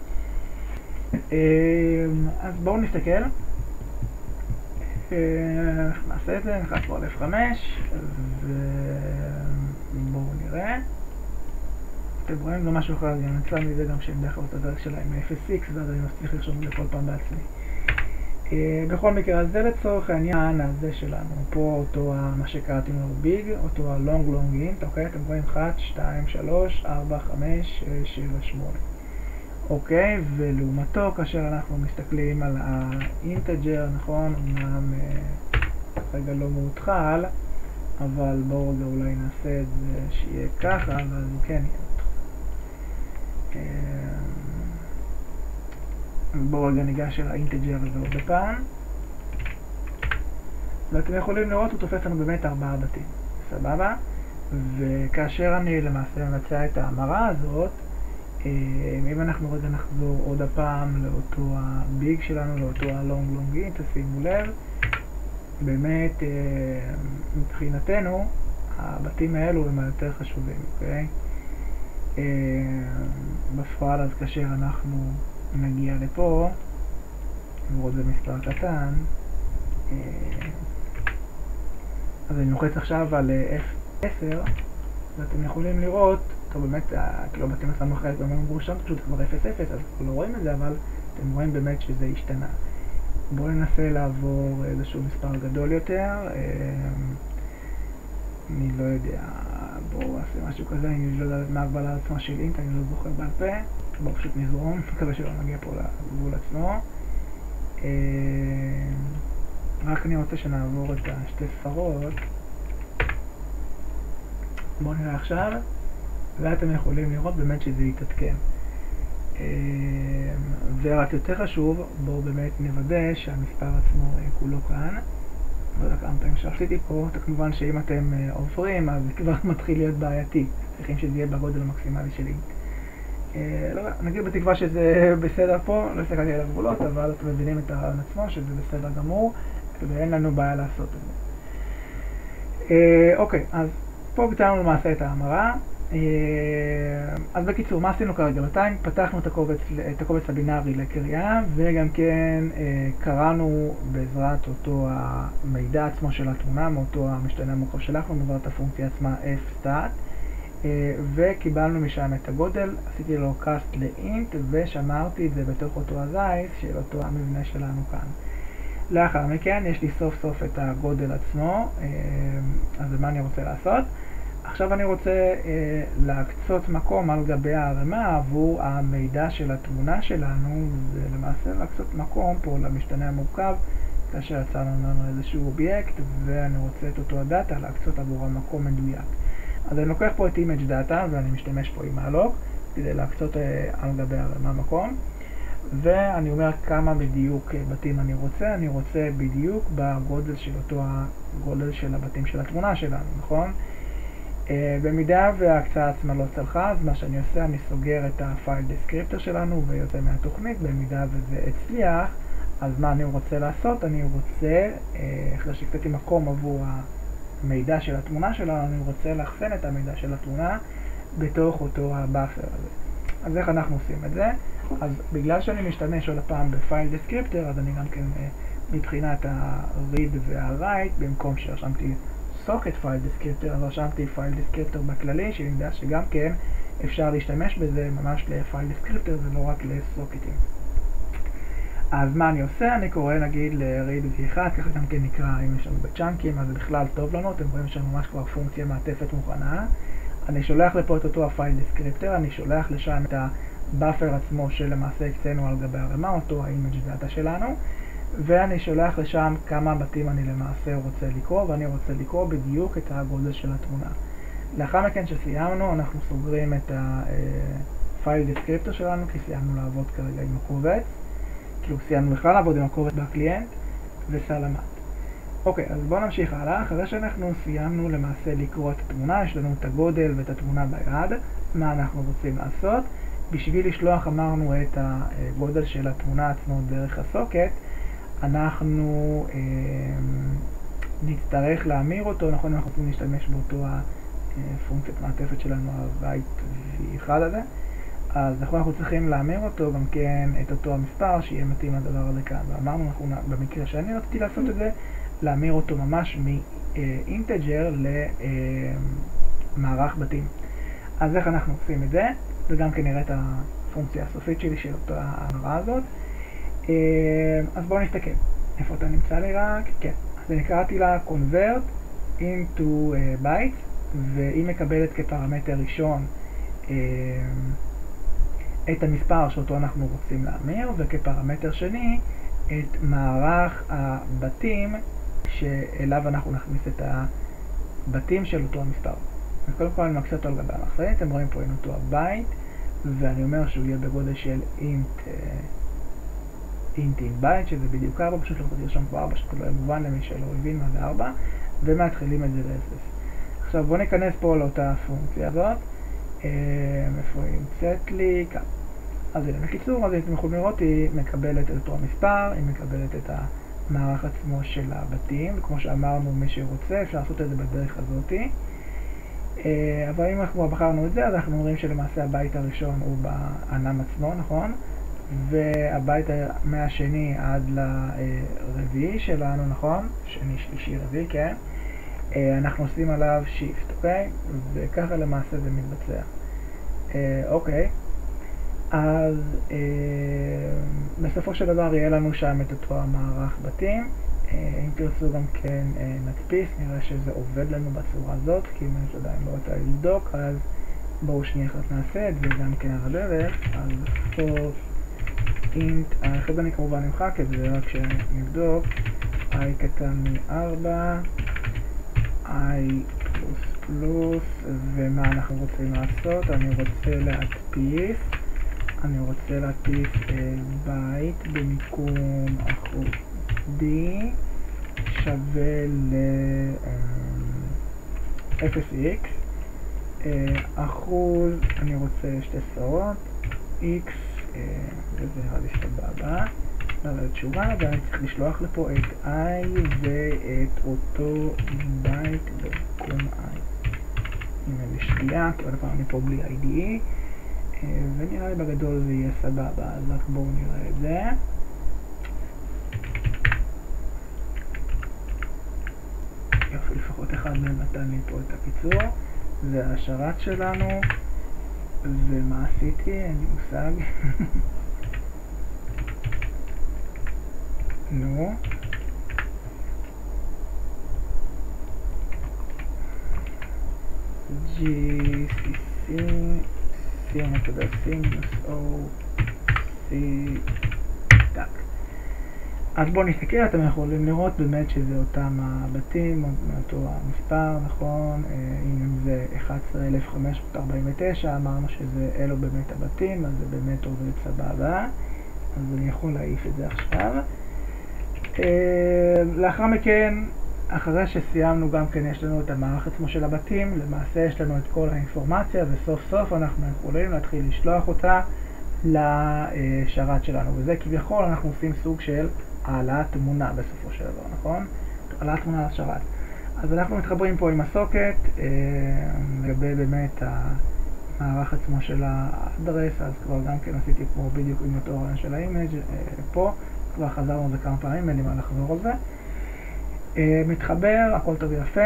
אז בואו נסתכל. נעשה את זה, נלחץ פה על אף חמש ובואו נראה. אתם רואים גם משהו אחר, גם נצא מזה גם שהם דרך את הדרך שלהם מ-אפס אקס ואז אני מצליח לרשום לכל פעם בעצמי. בכל מקרה, אז זה לצורך העניין הזה שלנו, פה אותו מה שקראתי לו ביג, אותו ה-long long int, אוקיי? אתם רואים אחת, שתיים, שלוש, ארבע, חמש, שש, שבע, שמונה. אוקיי, ולעומתו כאשר אנחנו מסתכלים על האינטג'ר, נכון, אמנם רגע לא מאותחל, אבל בואו רגע אולי נעשה את זה שיהיה ככה, אבל הוא כן יהיה מאותחל. בואו רגע ניגש אל האינטג'ר הזה עוד הפעם, ואתם יכולים לראות, הוא תופס לנו באמת ארבעה בתים, סבבה? וכאשר אני למעשה מבצע את ההמרה הזאת, אם אנחנו רגע נחזור עוד הפעם לאותו הביג שלנו, לאותו ה-long long int, תשימו לב, באמת מבחינתנו הבתים האלו הם היותר חשובים, אוקיי? בפועל אז כאשר אנחנו נגיע לפה, נראות זה מספר קטן, אז אני לוחץ עכשיו על אף עשר, ואתם יכולים לראות, טוב באמת, כאילו בתים עצמם אחרי זה אמרו שם, פשוט כבר אפס אפס, אז לא רואים את זה, אבל אתם רואים באמת שזה השתנה. בואו ננסה לעבור איזשהו מספר גדול יותר, אני לא יודע, בואו נעשה משהו כזה, אני לא יודע מה הגבלה עצמה של אינט, אני לא זוכר בעל פה, בואו פשוט נזרום, מקווה שלא נגיע פה לגבול עצמו. רק אני רוצה שנעבור את השתי ספרות. בואו נראה עכשיו, ואתם יכולים לראות באמת שזה יתעדכן. ורק יותר חשוב, בואו באמת נוודא שהמספר עצמו כולו כאן. לא יודע כמה פעמים שעשיתי פה, כמובן שאם אתם עוברים אז זה כבר מתחיל להיות בעייתי. צריכים שזה יהיה בגודל המקסימלי שלי. לא, נגיד בתקווה שזה בסדר פה, לא הסתכלתי על הגבולות, אבל אתם מבינים את הרעיון עצמו שזה בסדר גמור, ואין לנו בעיה לעשות את זה. אוקיי, אז פה ביצענו למעשה את ההמרה. אז בקיצור, מה עשינו כרגע? בינתיים פתחנו את הקובץ, את הקובץ הבינארי לקריאה, וגם כן קראנו בעזרת אותו המידע עצמו של התמונה, מאותו המשתנה המורכב שלנו, בעזרת הפונקציה עצמה fstat, וקיבלנו משם את הגודל, עשיתי לו cast ל-int, ושמרתי את זה בתוך אותו הזייס של אותו המבנה שלנו כאן. לאחר מכן יש לי סוף סוף את הגודל עצמו, אז מה אני רוצה לעשות? עכשיו אני רוצה אה, להקצות מקום על גבי הערימה עבור המידע של התמונה שלנו, ולמעשה להקצות מקום פה למשתנה המורכב, כאשר יצרנו לנו איזשהו אובייקט, ואני רוצה את אותו הדאטה להקצות עבור המקום מדויק. אז אני לוקח פה את image data, ואני משתמש פה עם הלוג, כדי להקצות אה, על גבי הערימה מקום, ואני אומר כמה בדיוק בתים אני רוצה, אני רוצה בדיוק בגודל של אותו הגודל של הבתים של התמונה שלנו, נכון? Uh, במידה וההקצאה עצמה לא צלחה, אז מה שאני עושה, אני סוגר את הפייל דסקריפטור שלנו ויוצא מהתוכנית. במידה וזה הצליח, אז מה אני רוצה לעשות? אני רוצה, uh, אחרי שקצתי מקום עבור המידע של התמונה שלנו, אני רוצה לאחסן את המידע של התמונה בתוך אותו הבאפר הזה. אז איך אנחנו עושים את זה? אז בגלל שאני משתמש עוד הפעם בפייל דסקריפטור, אז אני גם כן uh, מבחינת ה-read וה-write, במקום שרשמתי סוקט פייל דסקריפטור, אז רשמתי פייל דסקריפטור בכללי, שנדע שגם כן אפשר להשתמש בזה ממש לפייל דסקריפטור ולא רק לסוקטים. אז מה אני עושה? אני קורא נגיד ל-read אחד, ככה גם כן נקרא, אם יש לנו בצ'אנקים, אז זה בכלל טוב לנו, אתם רואים שיש ממש כבר פונקציה מעטפת מוכנה. אני שולח לפה את אותו הפייל דסקריפטור, אני שולח לשם את הבאפר עצמו שלמעשה הקצינו על גבי הרמה, אותו ה-image data שלנו. ואני שולח לשם כמה בתים אני למעשה רוצה לקרוא, ואני רוצה לקרוא בדיוק את הגודל של התמונה. לאחר מכן שסיימנו, אנחנו סוגרים את הפייל דסקריפטור שלנו, כי סיימנו לעבוד כרגע עם הקובץ. כאילו סיימנו בכלל לעבוד עם הקובץ בקליינט, וסלמת. אוקיי, אז בואו נמשיך הלאה. אחרי שאנחנו סיימנו למעשה לקרוא את התמונה, יש לנו את הגודל ואת התמונה ביד. מה אנחנו רוצים לעשות? בשביל לשלוח אמרנו את הגודל של התמונה עצמו דרך הסוקט, אנחנו אה, נצטרך להמיר אותו, נכון, אנחנו רוצים להשתמש באותו הפונקציית מעטפת שלנו, ה-write וי אחד הזה, אז נכון, אנחנו צריכים להמיר אותו גם כן את אותו המספר שיהיה מתאים לדבר הזה כאן. ואמרנו, אנחנו, במקרה שאני רציתי לעשות את זה, להמיר אותו ממש מאינטג'ר למערך בתים. אז איך אנחנו עושים את זה? וגם כן נראה את הפונקציה הסופית שלי של אותה ההמרה הזאת. אז בואו נסתכל. איפה אתה נמצא לי רק? כן. אז אני קראתי לה convert into bytes, והיא מקבלת כפרמטר ראשון את המספר שאותו אנחנו רוצים להמיר, וכפרמטר שני את מערך הבתים שאליו אנחנו נכניס את הבתים של אותו המספר. וקודם כל אני מקשה אותו על גבי המחסנית, אתם רואים פה עם אותו הבית, ואני אומר שהוא יהיה בגודל של int int in byte, שזה בדיוק ארבע, פשוט לא רציתי לרשום פה ארבע, שכל לא יהיה מובן למי שלא הבין מה זה ארבע, ומתחילים את זה ל-אפס. עכשיו בואו ניכנס פה לאותה הפונקציה הזאת, איפה היא נמצאת לי? כאן. אז הנה, בקיצור, אז אתם יכולים לראות, היא מקבלת את אותו המספר, היא מקבלת את המערך עצמו של הבתים, וכמו שאמרנו, מי שרוצה, אפשר לעשות את זה בדרך הזאת. אבל אם אנחנו בחרנו את זה, אז אנחנו אומרים שלמעשה הבית הראשון הוא בענן עצמו, נכון? והבית מהשני עד לרביעי שלנו, נכון? שני, שלישי, רביעי, כן? אנחנו עושים עליו שיפט, אוקיי? וככה למעשה זה מתבצע. אוקיי. אז אה, בסופו של דבר יהיה לנו שם את אותו המערך בתים. אה, אם תרצו גם כן אה, נדפיס, נראה שזה עובד לנו בצורה הזאת, כי אם יש עדיין לא רוצה לבדוק, אז בואו שנייה אחת נעשה את זה גם כן על הדרך. אז פה אינט, אחרי זה אני כמובן נמחק את זה, רק שנבדוק. i קטן מ-ארבע, i פלוס פלוס, ומה אנחנו רוצים לעשות? אני רוצה להדפיס. אני רוצה להדפיס בית במיקום אחוז d שווה ל-אפס אקס. אחוז, אני רוצה שתי ספרות, x, וזה נראה לי סבבה, נראה תשובה, ואני צריך לשלוח לפה את i ואת אותו בית במקום i. הנה לי שנייה, כי עוד פעם אני פה בלי איי די אי. ונראה לי בגדול זה יהיה סבבה, אז רק בואו נראה את זה. יופי, לפחות אחד מהם נתן לי פה את הקיצור. זה השרת שלנו, ומה עשיתי? אין לי מושג. נו. ג'י סי סי C נקודה C מינוס O C טק. אז בואו נסתכל, אתם יכולים לראות באמת שזה אותם הבתים, אותו המספר, נכון? אם זה אחת עשרה אלף חמש מאות ארבעים ותשע, אמרנו שזה אלו באמת הבתים, אז זה באמת עובד סבבה. אז אני יכול להעיף את זה עכשיו. לאחר מכן, אחרי שסיימנו גם כן יש לנו את המערך עצמו של הבתים, למעשה יש לנו את כל האינפורמציה, וסוף סוף אנחנו יכולים להתחיל לשלוח אותה לשרת שלנו, וזה כביכול אנחנו עושים סוג של העלאת תמונה בסופו של דבר, נכון? העלאת תמונה לשרת. אז אנחנו מתחברים פה עם הסוקט, לגבי באמת המערך עצמו של האדרס, אז כבר גם כן עשיתי פה בדיוק עם אותו רעיון של האימג' פה, כבר חזרנו על זה כמה פעמים, אין לי מה לחזור על זה. מתחבר, הכל טוב ויפה,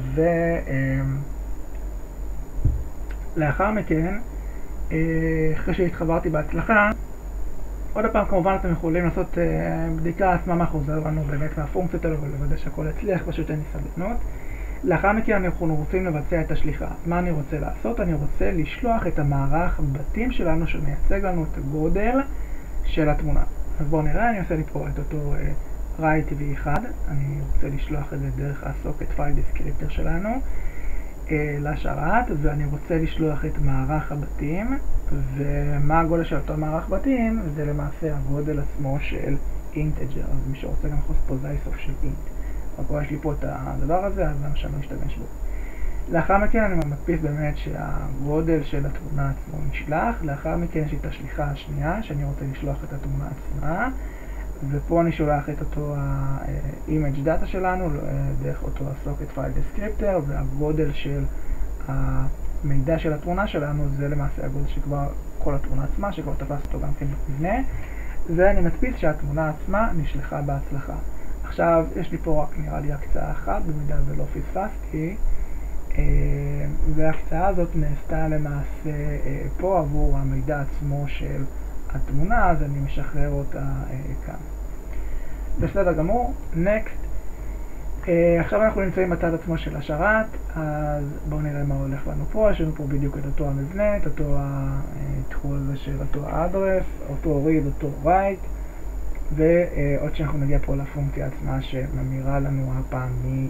ולאחר מכן, אחרי שהתחברתי בהצלחה, עוד פעם כמובן אתם יכולים לעשות בדיקה עצמה מה חוזר לנו באמת מהפונקציות האלו ולוודא שהכל יצליח, פשוט אין לי סבלנות. לאחר מכן אנחנו רוצים לבצע את השליחה. מה אני רוצה לעשות? אני רוצה לשלוח את המערך בתים שלנו שמייצג לנו את הגודל של התמונה. אז בואו נראה, אני עושה לי פה את אותו write וי אחד, אני רוצה לשלוח את זה דרך הסוקט פייל דיסקריפטור שלנו אה, לשרת, ואני רוצה לשלוח את מערך הבתים, ומה הגודל של אותו מערך בתים? זה למעשה הגודל עצמו של אינטג'ר, אז מי שרוצה גם לחוץ פה זה האיסוף של אינט. רק יש לי פה את הדבר הזה, אז למה שאני לא אשתמש בו. לאחר מכן אני מדפיס באמת שהגודל של התמונה עצמו נשלח, לאחר מכן יש לי את השליחה השנייה, שאני רוצה לשלוח את התמונה עצמה, ופה אני שולח את אותו ה-image data שלנו דרך אותו ה-socket file descriptor, והגודל של המידע של התמונה שלנו זה למעשה הגודל שכבר כל התמונה עצמה, שכבר תפס אותו גם כן במבנה, ואני מדפיס שהתמונה עצמה נשלחה בהצלחה. עכשיו יש לי פה רק נראה לי הקצאה אחת, במידה ולא פספסתי, וההקצאה הזאת נעשתה למעשה פה עבור המידע עצמו של התמונה, אז אני משחרר אותה כאן. בסדר גמור, next. עכשיו אנחנו נמצאים בצד עצמו של השרת, אז בואו נראה מה הולך לנו פה. יש לנו פה בדיוק את אותו המבנה, את אותו התחול הזה של אותו האדרס, אותו read, אותו write, ועוד שאנחנו נגיע פה לפונקציה עצמה שממירה לנו הפעם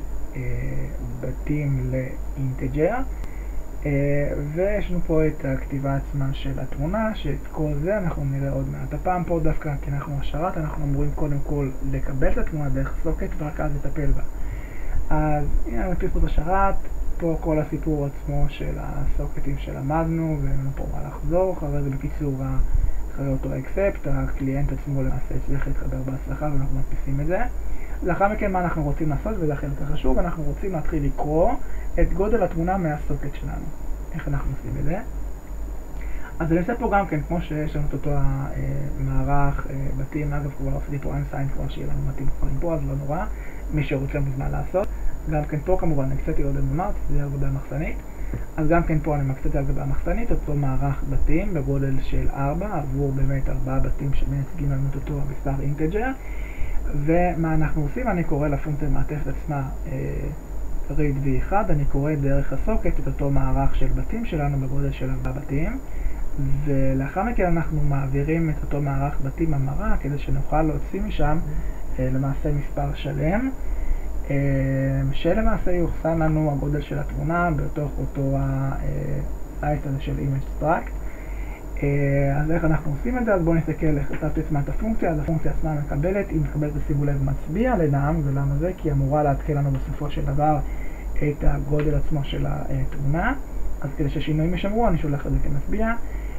מבתים לאינטג'ר, ויש לנו פה את הכתיבה עצמה של התמונה, שאת כל זה אנחנו נראה עוד מעט. הפעם פה דווקא כי אנחנו השרת, אנחנו אמורים קודם כל לקבל את התמונה דרך סוקט ורק אז לטפל בה. אז הנה אני מדפיס פה את השרת, פה כל הסיפור עצמו של הסוקטים שלמדנו, ואין לנו פה מה לחזור. אחרי זה בקיצור, אחרי אותו accept, הקליינט עצמו למעשה הצליח להתחבר בהצלחה ואנחנו מדפיסים את זה. לאחר מכן מה אנחנו רוצים לעשות, וזה החלק החשוב, אנחנו רוצים להתחיל לקרוא את גודל התמונה מהסוקט שלנו. איך אנחנו עושים את זה? אז אני עושה פה גם כן, כמו שיש לנו את אותו המערך בתים, אגב כבר עשיתי פה unsigned כבר שיהיה לנו מתאים כבר פה, אז לא נורא, מי שרוצה מוזמן לעשות. גם כן פה כמובן, אני קצת עוד אמרת, זה עבודה מחסנית. אז גם כן פה אני מקצת על גבי המחסנית, אותו מערך בתים בגודל של ארבע, עבור באמת ארבעה בתים שמייצגים לנו את אותו המספר אינטג'ר. ומה אנחנו עושים? אני קורא לפונקציה מעטפת עצמה read וי אחת, אני קורא דרך הסוקט את אותו מערך של בתים שלנו בגודל של ארבעה בתים, ולאחר מכן אנחנו מעבירים את אותו מערך בתים המרה כדי שנוכל להוציא משם למעשה מספר שלם, שלמעשה יוחסן לנו הגודל של התמונה בתוך אותו ה-item הזה של image struct. אז איך אנחנו עושים את זה? אז בואו נסתכל איך כתבתי עצמה את הפונקציה. אז הפונקציה עצמה מקבלת, היא מקבלת שימו לב מצביע לנעם, ולמה זה? כי היא אמורה להתקל לנו בסופו של דבר את הגודל עצמו של התמונה. אז כדי שהשינויים ישמרו אני שולח את זה כמצביע.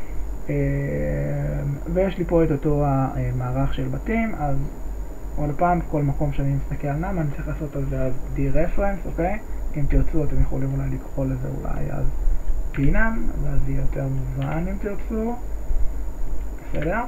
ויש לי פה את אותו המערך של בתים, אז עוד פעם כל מקום שאני מסתכל על נעם אני צריך לעשות על זה אז די-רפרנס, אוקיי? אם תרצו אתם יכולים אולי לקרוא לזה אולי אז פינם, ואז יהיה יותר מובן אם תרצו. בסדר?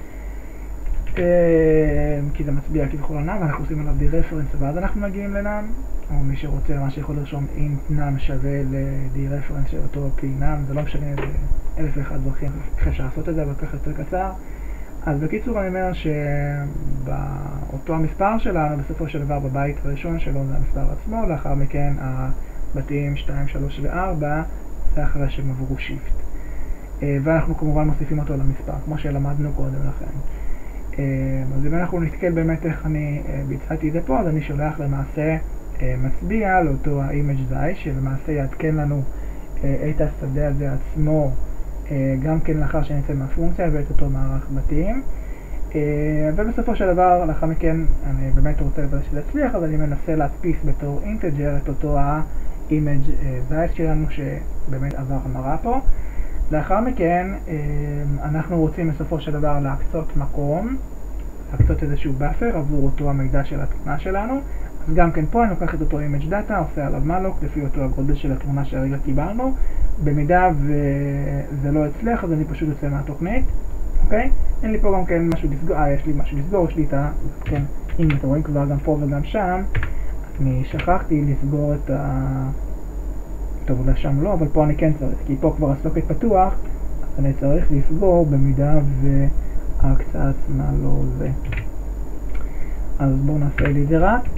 כי זה מצביע כביכול לנם, ואנחנו עושים עליו די-רפרנס, ואז אנחנו מגיעים לנם, או מי שרוצה מה שיכול לרשום אם נם שווה לדי-רפרנס של אותו פינם, זה לא משנה, זה אלף ואחת דרכים איך אפשר לעשות את זה, אבל ככה יותר קצר. אז בקיצור אני אומר שבאותו המספר שלנו, בסופו של דבר בבית הראשון שלו זה המספר עצמו, לאחר מכן הבתים שתיים, שלוש וארבע, זה אחרי שהם עברו שיפט. ואנחנו כמובן מוסיפים אותו למספר, כמו שלמדנו קודם לכן. אז אם אנחנו נתקל באמת איך אני ביצעתי את זה פה, אז אני שולח למעשה מצביע לאותו ה-image die, שלמעשה יעדכן לנו את השדה הזה עצמו, גם כן לאחר שנצא מהפונקציה ואת אותו מערך בתים. ובסופו של דבר, לאחר מכן, אני באמת רוצה שזה יצליח, אז אני מנסה להדפיס בתור אינטג'ר את אותו ה-image die שלנו שבאמת עבר המרה פה. לאחר מכן, אנחנו רוצים בסופו של דבר להקצות מקום, להקצות איזשהו באפר עבור אותו המידע של התמונה שלנו. אז גם כן פה אני לוקח את אותו image data, עושה עליו malloc לפי אותו הגודל של התמונה שהרגע קיבלנו. במידה וזה לא הצליח, אז אני פשוט יוצא מהתוכנית, אוקיי? אין לי פה גם כן משהו לסגור, אה, יש לי משהו לסגור, יש לי את ה... כן, אם אתם רואים כבר גם פה וגם שם, אני שכחתי לסגור את ה... טוב, אולי שם לא, אבל פה אני כן צריך, כי פה כבר הסוקט פתוח, אז אני צריך לסגור במידה וההקצאה עצמה לא זה. אז בואו נעשה לי את זה רק.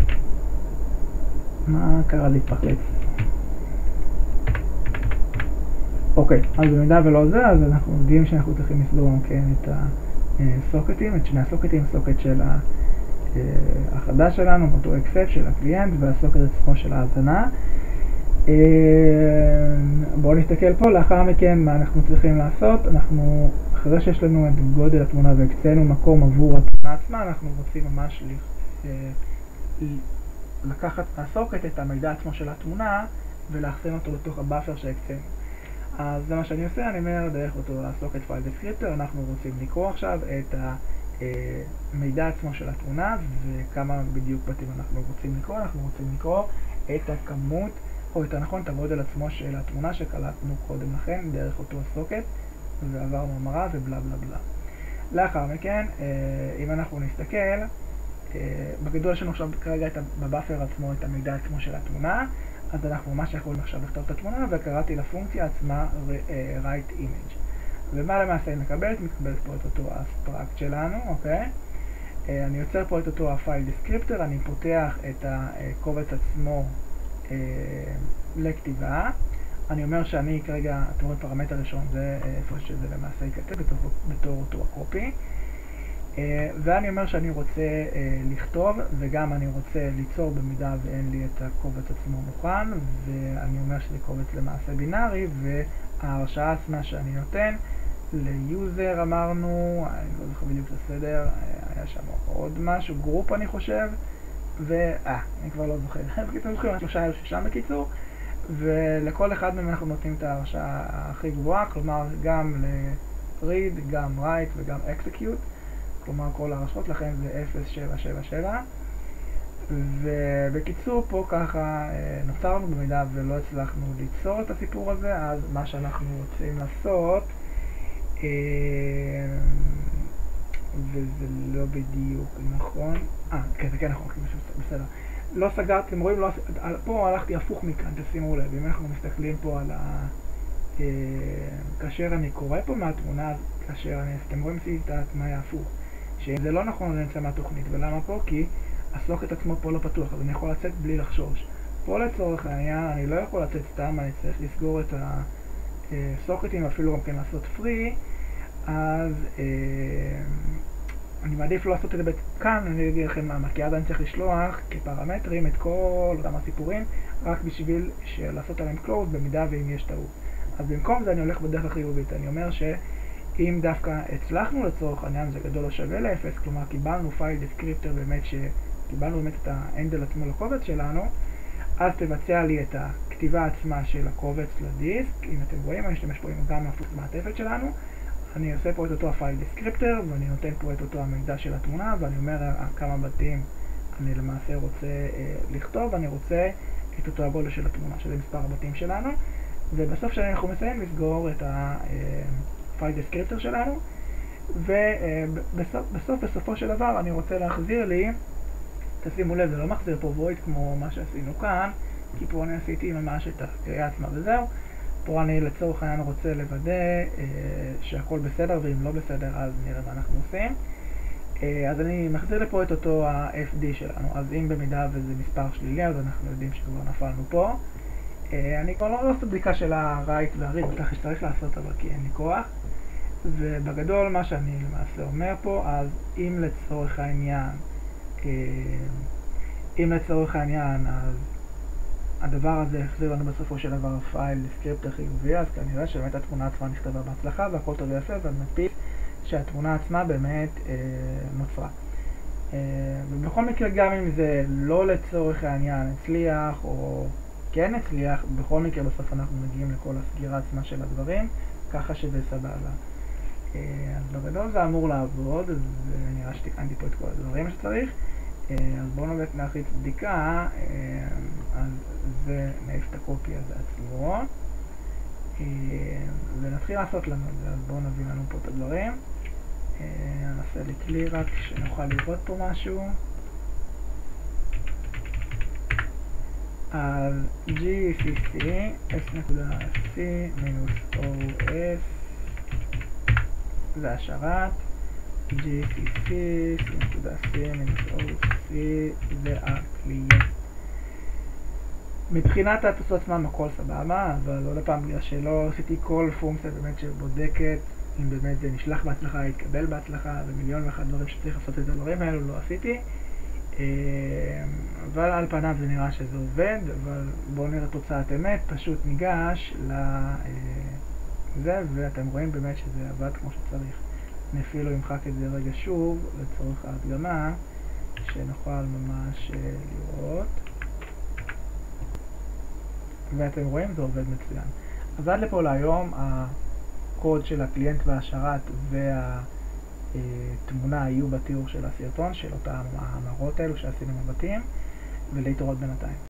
מה קרה להתפחלץ? אוקיי, אז במידה ולא זה, אז אנחנו יודעים שאנחנו צריכים לסגור כן, את הסוקטים, את שני הסוקטים, הסוקט של החדש שלנו, אותו accept של הקליינט, והסוקט עצמו של ההאזנה. בואו נסתכל פה, לאחר מכן מה אנחנו צריכים לעשות. אנחנו, אחרי שיש לנו את גודל התמונה והקצנו מקום עבור התמונה עצמה, אנחנו רוצים ממש לקחת מהסוקט את המידע עצמו של התמונה ולאחסן אותו לתוך הבאפר שהקצנו. אז זה מה שאני עושה, אני אומר דרך אותו הסוקט פייל דסקריפטור, אנחנו רוצים לקרוא עכשיו את המידע עצמו של התמונה וכמה בדיוק בתים אנחנו רוצים לקרוא. אנחנו רוצים לקרוא את הכמות, או יותר נכון את הגודל עצמו של התמונה שקלטנו קודם לכן דרך אותו סוקט, ועברנו המרה ובלה בלה בלה. לאחר מכן, אם אנחנו נסתכל, בגדול יש לנו עכשיו כרגע בבאפר עצמו את המידע עצמו של התמונה, אז אנחנו ממש יכולים עכשיו לכתוב את התמונה, וקראתי לפונקציה עצמה write image. ומה למעשה היא מקבלת? מקבלת פה את אותו הסטרקט שלנו, אוקיי? אני יוצר פה את אותו הפייל דיסקריפטור, אני פותח את הקובץ עצמו לכתיבה. אני אומר שאני כרגע, אתם רואים פרמטר ראשון, זה איפה שזה למעשה ייכתב בתור, בתור אותו הקופי. ואני אומר שאני רוצה לכתוב, וגם אני רוצה ליצור במידה ואין לי את הקובץ עצמו מוכן, ואני אומר שזה קובץ למעשה בינארי, וההרשאה עצמה שאני נותן ליוזר אמרנו, אני לא זוכר בדיוק את הסדר, היה שם עוד משהו, גרופ אני חושב, ואה, אני כבר לא זוכר, בקיצור זוכרים, שלושה אלף ששם בקיצור, ולכל אחד מהם אנחנו נותנים את ההרשאה הכי גבוהה, כלומר גם ל-read, גם write וגם execute, כלומר כל הרשאות, לכן זה אפס שבע שבע שבע. ובקיצור פה ככה נוצרנו, במידה ולא הצלחנו ליצור את הסיפור הזה, אז מה שאנחנו רוצים לעשות, וזה לא בדיוק נכון, אה, כן, זה כן נכון, בסדר. לא סגרתי, אתם רואים, לא, פה הלכתי הפוך מכאן, תשימו לב, אם אנחנו מסתכלים פה על ה... כאשר אני קורא פה מהתמונה, כאשר אני, אתם רואים עשיתי את התנאי ההפוך, שזה לא נכון לנצא מהתוכנית, ולמה פה? כי הסוקט עצמו פה לא פתוח, אז אני יכול לצאת בלי לחשוש. פה לצורך העניין, אני לא יכול לצאת סתם, אני צריך לסגור את הסוקטים, אפילו גם כן לעשות פרי, אז אה, אני מעדיף לא לעשות את זה כאן, אני אגיד לכם למה, כי אז אני צריך לשלוח כפרמטרים את כל אותם הסיפורים, רק בשביל לעשות עליהם close במידה ואם יש טעות. אז במקום זה אני הולך בדרך החיובית, אני אומר שאם דווקא הצלחנו לצורך העניין זה גדול או שווה לאפס, כלומר קיבלנו פייל דיסקריפטור באמת שקיבלנו באמת את האנדל עצמו לקובץ שלנו, אז תבצע לי את הכתיבה עצמה של הקובץ לדיסק. אם אתם רואים, אני אשתמש פה עם גם המעטפת שלנו, אני עושה פה את אותו הפייל דיסקריפטור ואני נותן פה את אותו המידע של התמונה, ואני אומר כמה בתים אני למעשה רוצה אה, לכתוב, ואני רוצה את אותו הגודל של התמונה, שזה מספר הבתים שלנו, ובסוף שאנחנו מסיים לסגור את הפייל דיסקריפטור שלנו, ובסוף בסוף, בסופו של דבר אני רוצה להחזיר לי, תשימו לב, זה לא מחזיר פה וויד כמו מה שעשינו כאן, כי פה אני עשיתי ממש את הקריאה עצמה וזהו. פה אני לצורך העניין רוצה לוודא אה, שהכל בסדר, ואם לא בסדר אז נראה מה אנחנו עושים. אה, אז אני מחזיר לפה את אותו ה-אף די שלנו, אז אם במידה וזה מספר שלילי אז אנחנו יודעים שכבר נפלנו פה. אה, אני כבר לא עושה בדיקה של ה-write וה-read, ככה שצריך לעשות, אבל כי אין לי כוח. ובגדול מה שאני למעשה אומר פה, אז אם לצורך העניין, אה, אם לצורך העניין אז הדבר הזה יחזיר לנו בסופו של דבר פייל דיסקריפטור חיובי, אז כנראה שבאמת התמונה עצמה נכתבה בהצלחה והכל טוב ויפה, ואני מדפיס שהתמונה עצמה באמת אה, נוצרה. אה, ובכל מקרה גם אם זה לא לצורך העניין הצליח או כן הצליח, בכל מקרה בסוף אנחנו מגיעים לכל הסגירה עצמה של הדברים, ככה שזה סבבה. אה, אז בגדול זה אמור לעבוד, ונראה שתיקנתי פה את כל הדברים שצריך. אז בואו נבט להחיץ בדיקה, אז זה נעיף את הקופי הזה עצמו, ונתחיל לעשות לנו את זה. אז בואו נביא לנו פה את הדברים, נעשה לי כלי רק שנוכל לראות פה משהו. אז ג'י סי סי s.c מינוס או אס זה השרת, ג'י סי סי s.c מינוס או סי זה הקליינט. מבחינת התוצאות עצמם הכל סבבה, אבל עוד פעם בגלל שלא עשיתי כל פונקציה באמת שבודקת אם באמת זה נשלח בהצלחה, יתקבל בהצלחה, ומיליון ואחת דברים שצריך לעשות את הדברים האלו לא עשיתי. אבל על פניו זה נראה שזה עובד, אבל בואו נראה תוצאת אמת, פשוט ניגש לזה, ואתם רואים באמת שזה עבד כמו שצריך. אני אפילו אמחק את זה רגע שוב לצורך ההדגמה, שנוכל ממש לראות. ואתם רואים זה עובד מצוין. אז עד לפה להיום הקוד של הקליינט והשרת וה תמונה יהיו בתיאור של הסרטון, של אותם המראות האלו שעשינו מבטים, ולהתראות בינתיים.